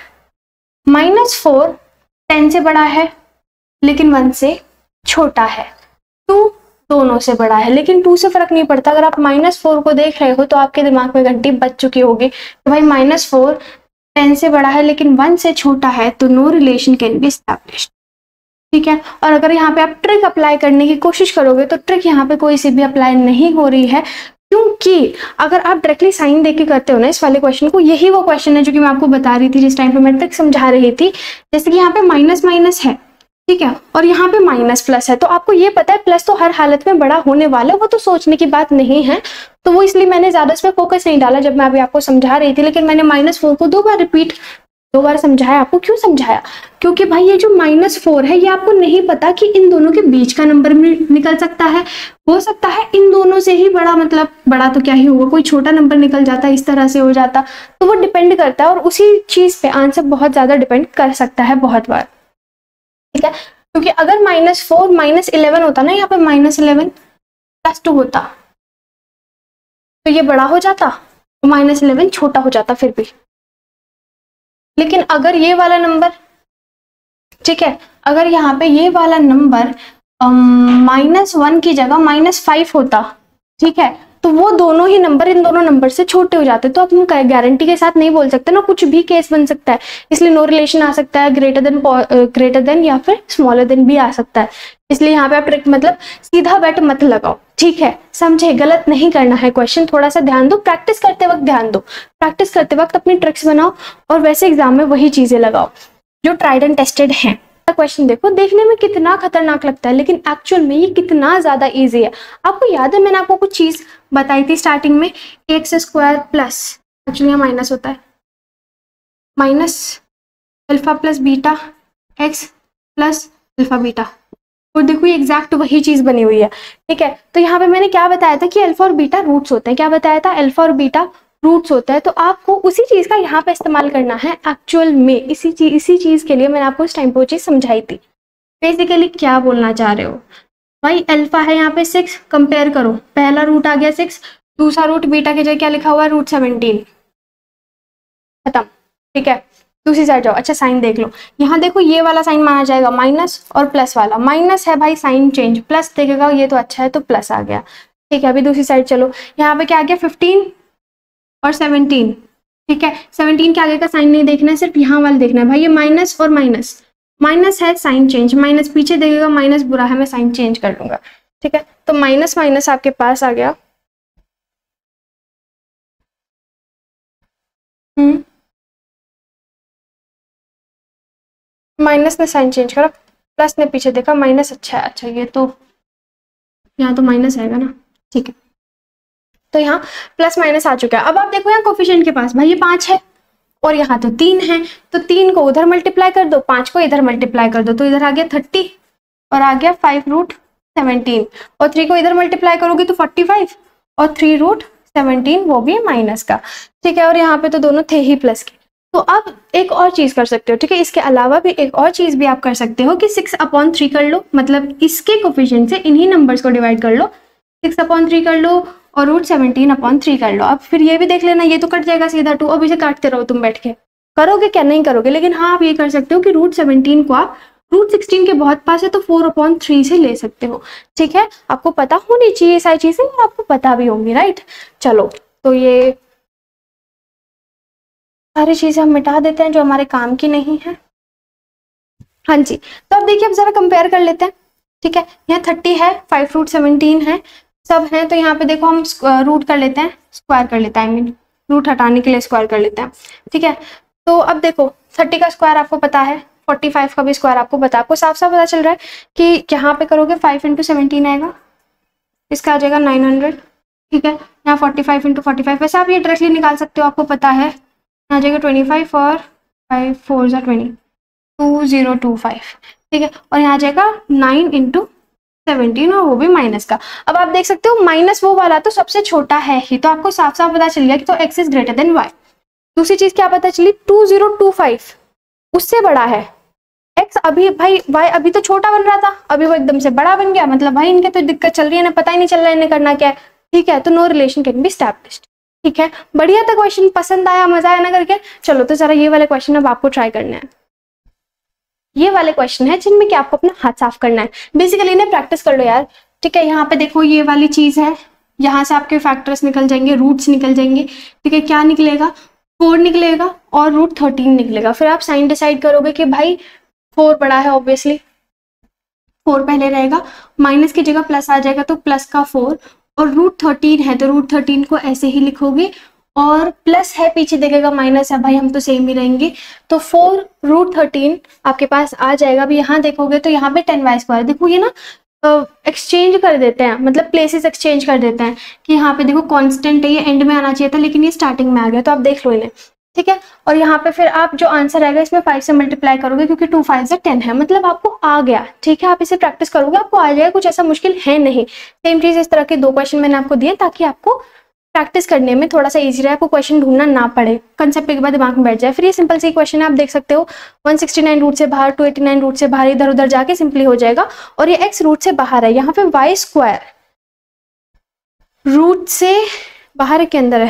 -4 10 से बड़ा है लेकिन 1 से छोटा है, 2 दोनों से बड़ा है लेकिन 2 से फर्क नहीं पड़ता। अगर आप -4 को देख रहे हो तो आपके दिमाग में घंटी बज चुकी होगी तो भाई -4 10 से बड़ा है लेकिन 1 से छोटा है, तो no relation can be established. ठीक है, और अगर यहाँ पे आप ट्रिक अप्लाई करने की कोशिश करोगे तो ट्रिक यहाँ पे कोई सी भी अप्लाई नहीं हो रही है, क्योंकि अगर आप डायरेक्टली साइन देके करते हो ना इस वाले क्वेश्चन को, यही वो क्वेश्चन है जो कि मैं आपको बता रही थी जिस टाइम पे मैं ट्रिक समझा रही थी। जैसे कि यहाँ पे माइनस माइनस है, ठीक है, और यहाँ पे माइनस प्लस है, तो आपको ये पता है प्लस तो हर हालत में बड़ा होने वाला है, वो तो सोचने की बात नहीं है, तो वो इसलिए मैंने ज्यादा इस पर फोकस नहीं डाला जब मैं अभी आपको समझा रही थी। लेकिन मैंने -4 को 2 बार समझाया। आपको क्यों समझाया, क्योंकि भाई ये जो -4 है ये आपको नहीं पता कि इन दोनों के बीच का नंबर निकल सकता है, हो सकता है इन दोनों से ही बड़ा, मतलब बड़ा तो क्या ही होगा, कोई छोटा नंबर निकल जाता, इस तरह से हो जाता, तो वो डिपेंड करता है, और उसी चीज पे आंसर बहुत ज्यादा डिपेंड कर सकता है बहुत बार। ठीक है, क्योंकि अगर -4 -11 होता ना, यहाँ पे -11 +2 होता तो ये बड़ा हो जाता, -11 छोटा हो जाता फिर भी। लेकिन अगर ये वाला नंबर, ठीक है, अगर यहाँ पे ये वाला नंबर -1 की जगह -5 होता, ठीक है, तो वो दोनों ही नंबर इन दोनों नंबर से छोटे हो जाते, तो आप गारंटी के साथ नहीं बोल सकते ना, कुछ भी केस बन सकता है, इसलिए नो रिलेशन आ सकता है, ग्रेटर देन या फिर स्मॉलर देन भी आ सकता है। इसलिए यहाँ पे आप ट्रिक, मतलब सीधा बेट मत लगाओ, ठीक है, समझे, गलत नहीं करना है क्वेश्चन, थोड़ा सा ध्यान दो, प्रैक्टिस करते वक्त ध्यान दो, प्रैक्टिस करते वक्त अपनी ट्रिक्स बनाओ, और वैसे एग्जाम में वही चीजें लगाओ जो ट्राइड एंड टेस्टेड हैं। क्वेश्चन देखो, देखने में कितना खतरनाक लगता है लेकिन एक्चुअल में ये कितना ज्यादा इजी है। आपको याद है मैंने आपको कुछ चीज बताई थी स्टार्टिंग में, x² प्लस, एक्चुअली यहाँ माइनस होता है, minus alpha plus beta x plus alpha beta, और देखो ये एग्जैक्ट वही चीज बनी हुई है। ठीक है, तो यहाँ पे मैंने क्या बताया था कि अल्फा और बीटा रूट्स होते हैं, क्या बताया था, अल्फा और बीटा रूट्स होता है, तो आपको उसी चीज का यहाँ पे इस्तेमाल करना है एक्चुअल में। इसी चीज के लिए मैंने आपको इस टाइम पे वो चीज समझाई थी। बेसिकली क्या बोलना चाह रहे हो, भाई अल्फा है यहाँ पे 6, कंपेयर करो, पहला रूट आ गया 6, दूसरा रूट बीटा की जगह क्या लिखा हुआ है, रूट 17, खत्म। ठीक है, दूसरी साइड जाओ। अच्छा साइन देख लो, यहाँ देखो ये वाला साइन माना जाएगा माइनस और प्लस वाला, माइनस है भाई साइन चेंज, प्लस देखेगा ये तो अच्छा है तो प्लस आ गया। ठीक है, अभी दूसरी साइड चलो, यहाँ पे क्या आ गया 15 और 17। ठीक है, 17 के आगे का साइन नहीं देखना है, सिर्फ यहाँ वाला देखना है। भाई ये माइनस और माइनस, माइनस है साइन चेंज, माइनस पीछे देखेगा माइनस बुरा है, मैं साइन चेंज कर लूंगा। ठीक है, तो माइनस माइनस आपके पास आ गया, माइनस ने साइन चेंज करा, प्लस ने पीछे देखा माइनस, अच्छा है, अच्छा ये तो यहाँ तो माइनस आएगा ना। ठीक है, तो यहाँ प्लस माइनस आ चुका है। अब आप देखो यहाँ कोफिशिएंट के पास, भाई ये 5 है और यहाँ तो 3 है, तो 3 को उधर मल्टीप्लाई कर दो, 5 को इधर मल्टीप्लाई कर दो, तो इधर आ गया 30 और आ गया 5 रूट 17, और 3 को इधर मल्टीप्लाई करोगे तो 45 और 3 रूट 17, वो भी माइनस का। ठीक है, और यहाँ पे तो दोनों थे ही प्लस के। तो अब एक और चीज कर सकते हो, ठीक है, इसके अलावा भी एक और चीज भी आप कर सकते हो कि 6/3 कर लो, मतलब इसके कोफिशिएंट से इन्हीं नंबर्स को डिवाइड कर लो, 6/3 कर लो और रूट 17/3 कर लो। अब फिर ये भी देख लेना, ये तो कट जाएगा सीधा 2, अब इसे काटते रहो, तुम बैठ के करोगे क्या, नहीं करोगे, लेकिन हाँ आप ये कर सकते हो कि रूट 17 को आप रूट 16 के बहुत पास है तो 4/3 से ले सकते हो। ठीक है, आपको पता होनी चाहिए सारी चीजें और आपको पता भी होंगी, राइट। चलो, तो ये सारी चीजें हम मिटा देते हैं जो हमारे काम की नहीं है। हाँ जी, तो अब देखिए, अब जरा कंपेयर कर लेते हैं। ठीक है, यहाँ 30 है, 5 रूट 17 है, सब हैं, तो यहाँ पे देखो हम रूट कर लेते हैं, स्क्वायर कर लेते हैं, आई मीन रूट हटाने के लिए स्क्वायर कर लेते हैं। ठीक है, तो अब देखो 30 का स्क्वायर आपको पता है, 45 का भी स्क्वायर आपको पता है, आपको साफ साफ पता चल रहा है कि यहाँ पे करोगे 5 × 17 आएगा, इसका आ जाएगा 900। ठीक है, यहाँ 45 × 45, वैसे आप ये डायरेक्टली निकाल सकते हो, आपको पता है, आ जाएगा 25 और 5 4 20, 2025। ठीक है, और यहाँ आ जाएगा 9 × 17 और वो भी माइनस का। अब आप देख सकते हो माइनस वो वाला तो सबसे छोटा है ही, तो आपको साफ साफ पता चल गया कि तो x is greater than y। दूसरी चीज क्या पता चली, 2025 उससे बड़ा है x, अभी भाई y अभी तो छोटा बन रहा था, अभी वो एकदम से बड़ा बन गया, मतलब भाई इनके तो दिक्कत चल रही है ना, पता ही नहीं चल रहा है इन्हें करना क्या है। ठीक है, तो no relation can be established. ठीक है, बढ़िया था क्वेश्चन, पसंद आया, मजा आया ना करके। चलो, तो जरा ये वाले क्वेश्चन अब आपको ट्राई करना है। ये वाले क्वेश्चन है जिनमें कि आपको अपना हाथ साफ करना है, बेसिकली इन्हें प्रैक्टिस कर लो यार। ठीक है, यहाँ पे देखो ये वाली चीज है, यहाँ से आपके फैक्टर्स निकल जाएंगे, रूट्स निकल जाएंगे। ठीक है, क्या निकलेगा, 4 निकलेगा और रूट 13 निकलेगा। फिर आप साइन डिसाइड करोगे कि भाई 4 बड़ा है, ऑब्वियसली 4 पहले रहेगा, माइनस की जगह प्लस आ जाएगा तो प्लस का 4, और रूट 13 है तो रूट 13 को ऐसे ही लिखोगे, और प्लस है पीछे देखेगा माइनस है, भाई हम तो सेम ही रहेंगे, तो 4 रूट 13 आपके पास आ जाएगा। अभी यहाँ देखोगे तो यहाँ पे 10y², देखो ये ना एक्सचेंज कर देते हैं, मतलब प्लेसेस एक्सचेंज कर देते हैं कि यहाँ पे देखो कांस्टेंट है, ये एंड में आना चाहिए था लेकिन ये स्टार्टिंग में आ गया, तो आप देख लो इन्हें। ठीक है, और यहाँ पे फिर आप जो आंसर आएगा इसमें 5 से मल्टीप्लाई करोगे, क्योंकि 2 5 से 10 है, मतलब आपको आ गया। ठीक है, आप इसे प्रैक्टिस करोगे आपको आ जाएगा, कुछ ऐसा मुश्किल है नहीं। सेम चीज इस तरह के 2 क्वेश्चन मैंने आपको दिए ताकि आपको प्रैक्टिस करने में थोड़ा सा इजी रहे, आपको क्वेश्चन ढूंढना ना पड़े, कंसेप्ट एक बार दिमाग में बैठ जाए। फिर ये सिंपल सी क्वेश्चन है, आप देख सकते हो 169 रूट से बाहर, 289 रूट से बाहर, इधर उधर जाके सिंपली हो जाएगा। और ये x रूट से बाहर है, यहाँ पे y² रूट से बाहर के अंदर है,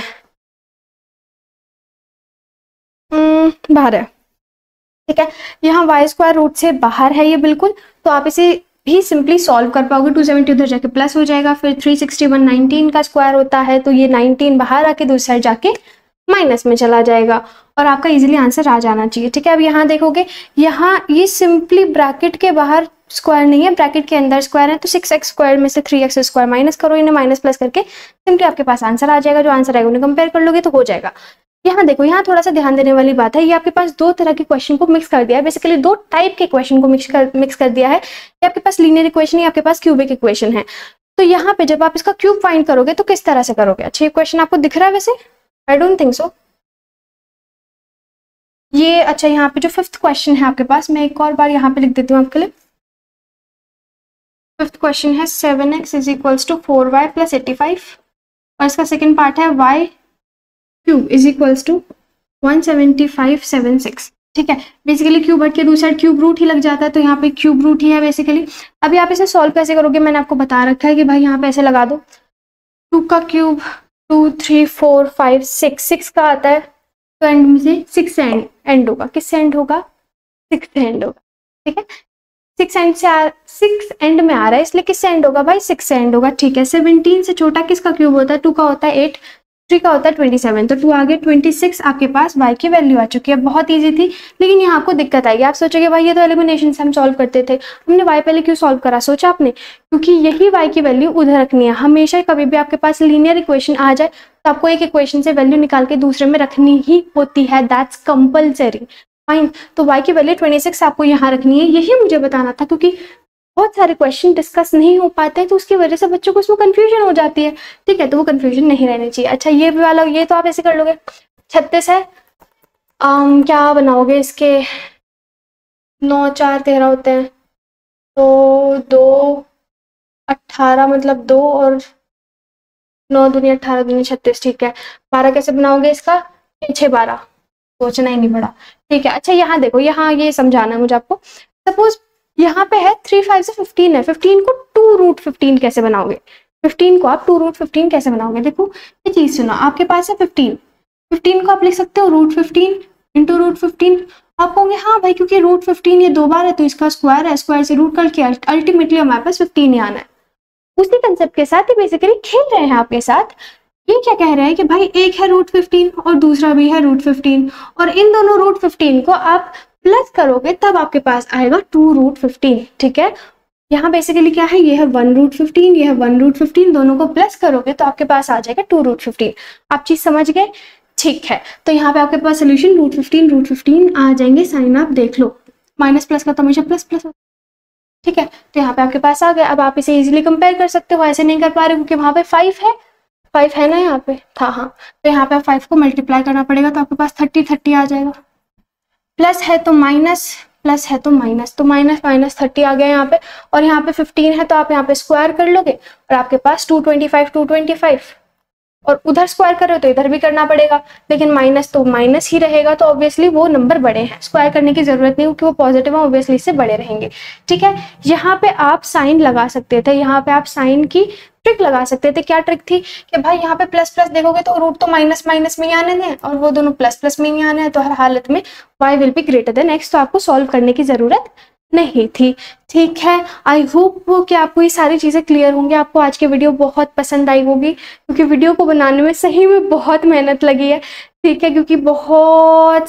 बाहर है। ठीक है, यहाँ y² रूट से बाहर है ये बिल्कुल, तो आप इसे भी सिंपली सॉल्व कर पाओगे। 270 उधर जाके प्लस हो जाएगा, फिर 361 19 का स्क्वायर होता है, तो ये 19 बाहर आके दूसरी साइड जाके माइनस में चला जाएगा और आपका इजीली आंसर आ जाना चाहिए। ठीक है, अब यहाँ देखोगे, यहाँ ये सिंपली ब्रैकेट के बाहर स्क्वायर नहीं है, ब्रैकेट के अंदर स्क्वायर है, तो 6x² में से 3x² माइनस करो, इन्हें माइनस प्लस करके सिंपली आपके पास आंसर आ जाएगा। जो आंसर आएगा उन्हें कंपेयर कर लोगे तो हो जाएगा। यहाँ देखो, यहाँ थोड़ा सा ध्यान देने वाली बात है, ये आपके पास 2 तरह के क्वेश्चन को मिक्स कर दिया है, बेसिकली 2 टाइप के क्वेश्चन को मिक्स कर दिया है। ये आपके पास लीनियर इक्वेशन है, आपके पास क्यूबिक इक्वेशन है। तो यहाँ पे जब आप इसका क्यूब फाइंड करोगे तो किस तरह से करोगे? अच्छा, ये क्वेश्चन आपको दिख रहा है वैसे? I don't think so. ये अच्छा, यहाँ पे जो 5th क्वेश्चन है आपके पास, मैं एक और बार यहाँ पे लिख देती हूँ आपके लिए। 5th क्वेश्चन है 7x = 4y + 85, और इसका सेकेंड पार्ट है y³ = 175/76। ठीक है। बेसिकली क्यूब हट के दूसरी साइड क्यूब रूट ही लग जाता है, तो यहाँ पे क्यूब रूट ही है बेसिकली। अभी आप इसे सॉल्व कैसे करोगे, मैंने आपको बता रखा है कि भाई यहाँ पे ऐसे लगा दो, 2 का क्यूब 2 3 4 5 6 का आता है, तो एंड में से 6 एंड होगा, किससे एंड होगा, 6 एंड होगा। ठीक है, 6 एंड से 6 एंड में आ रहा है, इसलिए किससे एंड होगा भाई, 6 से एंड होगा। ठीक है, 17 से छोटा किसका क्यूब होता है, 2 का होता है 8, 3 का होता है 27, तो 2 आगे 26 आपके पास y की वैल्यू आ चुकी है। बहुत इजी थी, लेकिन यहाँ आपको दिक्कत आएगी। आप सोचोगे भाई ये तो एलिमिनेशन से हम सॉल्व करते थे, हमने y पहले क्यों सॉल्व करा, सोचा आपने, क्योंकि यही y की वैल्यू उधर रखनी है। हमेशा कभी भी आपके पास लीनियर इक्वेशन आ जाए तो आपको एक इक्वेशन से वैल्यू निकाल के दूसरे में रखनी ही होती है, दैट्स कंपल्सरी। फाइन, तो y की वैल्यू 26 आपको यहाँ रखनी है, यही मुझे बताना था, क्योंकि बहुत सारे क्वेश्चन डिस्कस नहीं हो पाते हैं, तो उसकी वजह से बच्चों को उसमें कंफ्यूजन हो जाती है। ठीक है, तो वो कंफ्यूजन नहीं रहनी चाहिए। अच्छा, ये वाला ये तो आप ऐसे कर लोगे, 36 है, क्या बनाओगे इसके, 9 4 13 होते हैं, तो 2 18 मतलब 2 और 9 दूनी 18 दूनी 36। ठीक है, 12 कैसे बनाओगे इसका, 6 12, सोचना ही नहीं पड़ा। ठीक है, अच्छा यहाँ देखो, यहाँ ये समझाना है मुझे आपको। सपोज यहाँ पे है 3 5 से 15 है, 15 को 2 रूट 15 कैसे बनाओगे, 15 को आप 2 रूट 15 कैसे बनाओगे। देखो ये चीज सुनो, आपके पास है 15, 15 को आप लिख सकते हो रूट 15 इंटू रूट 15। आप कहोगे हाँ भाई क्योंकि रूट 15 ये 2 बार है तो इसका स्क्वायर है, स्क्वायर से रूट करके अल्टीमेटली हमारे पास 15 ही आना है। उसी कंसेप्ट के साथ ही बेसिकली खेल रहे हैं आपके साथ। ये क्या कह रहे हैं कि भाई एक है रूट 15 और दूसरा भी है रूट 15, और इन दोनों रूट 15 को आप प्लस करोगे तब आपके पास आएगा 2 रूट 15। ठीक है, यहाँ बेसिकली क्या है, ये है 1 रूट 15, ये है 1 रूट 15, दोनों को प्लस करोगे तो आपके पास आ जाएगा 2 रूट 15। आप चीज समझ गए, ठीक है। तो यहाँ पे आपके पास सोल्यूशन रूट 15 आ जाएंगे, साइन आप देख लो, माइनस प्लस का तो हमेशा प्लस प्लस। ठीक है, तो यहाँ पे आपके पास आ गया। अब आप इसे इजीली कंपेयर कर सकते हो, ऐसे नहीं कर पा रहे क्योंकि वहां पे 5 है ना, यहाँ पे था, हाँ, तो यहाँ पे 5 को मल्टीप्लाई करना पड़ेगा, तो आपके पास 30 आ जाएगा। प्लस है तो माइनस, प्लस है तो माइनस, तो माइनस माइनस 30 आ गया यहाँ पे, और यहाँ पे 15 है तो आप यहाँ पे स्क्वायर कर लोगे और आपके पास 225 और उधर स्क्वायर कर रहे हो तो इधर भी करना पड़ेगा, लेकिन माइनस तो माइनस ही रहेगा, तो ऑब्वियसली वो नंबर बड़े हैं, स्क्वायर करने की जरूरत नहीं क्योंकि वो पॉजिटिव है, ऑब्वियसली इससे बड़े रहेंगे। ठीक है, यहाँ पे आप साइन लगा सकते थे, यहाँ पे आप साइन की ट्रिक लगा सकते थे। क्या ट्रिक थी कि भाई यहाँ पे प्लस प्लस देखोगे तो रूट तो माइनस माइनस में ही आने दें और वो दोनों प्लस प्लस में ही आने हैं, तो हर हालत में y will be greater than x, तो आपको सॉल्व करने की जरूरत नहीं थी। ठीक है, आई होप कि आपको ये सारी चीज़ें क्लियर होंगी। आपको आज की वीडियो बहुत पसंद आई होगी क्योंकि वीडियो को बनाने में सही में बहुत मेहनत लगी है। ठीक है, क्योंकि बहुत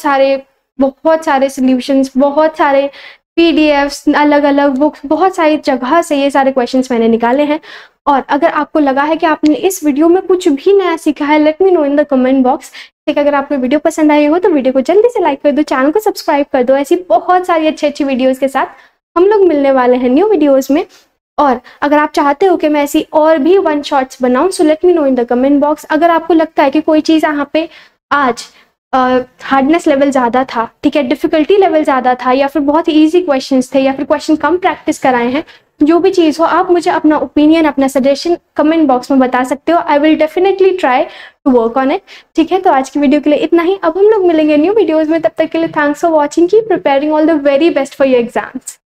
सारे सॉल्यूशंस, बहुत सारे पीडीएफ्स, अलग अलग बुक्स, बहुत सारी जगह से ये सारे क्वेश्चंस मैंने निकाले हैं। और अगर आपको लगा है कि आपने इस वीडियो में कुछ भी नया सीखा है, let me know in the comment box. ठीक है, अगर आपको वीडियो पसंद आई हो तो वीडियो को जल्दी से लाइक कर दो, चैनल को सब्सक्राइब कर दो। ऐसी बहुत सारी अच्छी वीडियोस के साथ हम लोग मिलने वाले हैं न्यू वीडियोस में। और अगर आप चाहते हो कि मैं ऐसी और भी 1 शॉट्स बनाऊं, so let me know in the comment box. अगर आपको लगता है कि कोई चीज़ यहाँ पे आज हार्डनेस लेवल ज़्यादा था, ठीक है, डिफिकल्टी लेवल ज़्यादा था, या फिर बहुत ही ईजी क्वेश्चंस थे, या फिर क्वेश्चन कम प्रैक्टिस कराए हैं, जो भी चीज़ हो, आप मुझे अपना ओपिनियन, अपना सजेशन कमेंट बॉक्स में बता सकते हो। I will definitely try to work on it. ठीक है, तो आज की वीडियो के लिए इतना ही। अब हम लोग मिलेंगे न्यू वीडियोज़ में, तब तक के लिए thanks for watching, keep preparing, all the very best for your exams.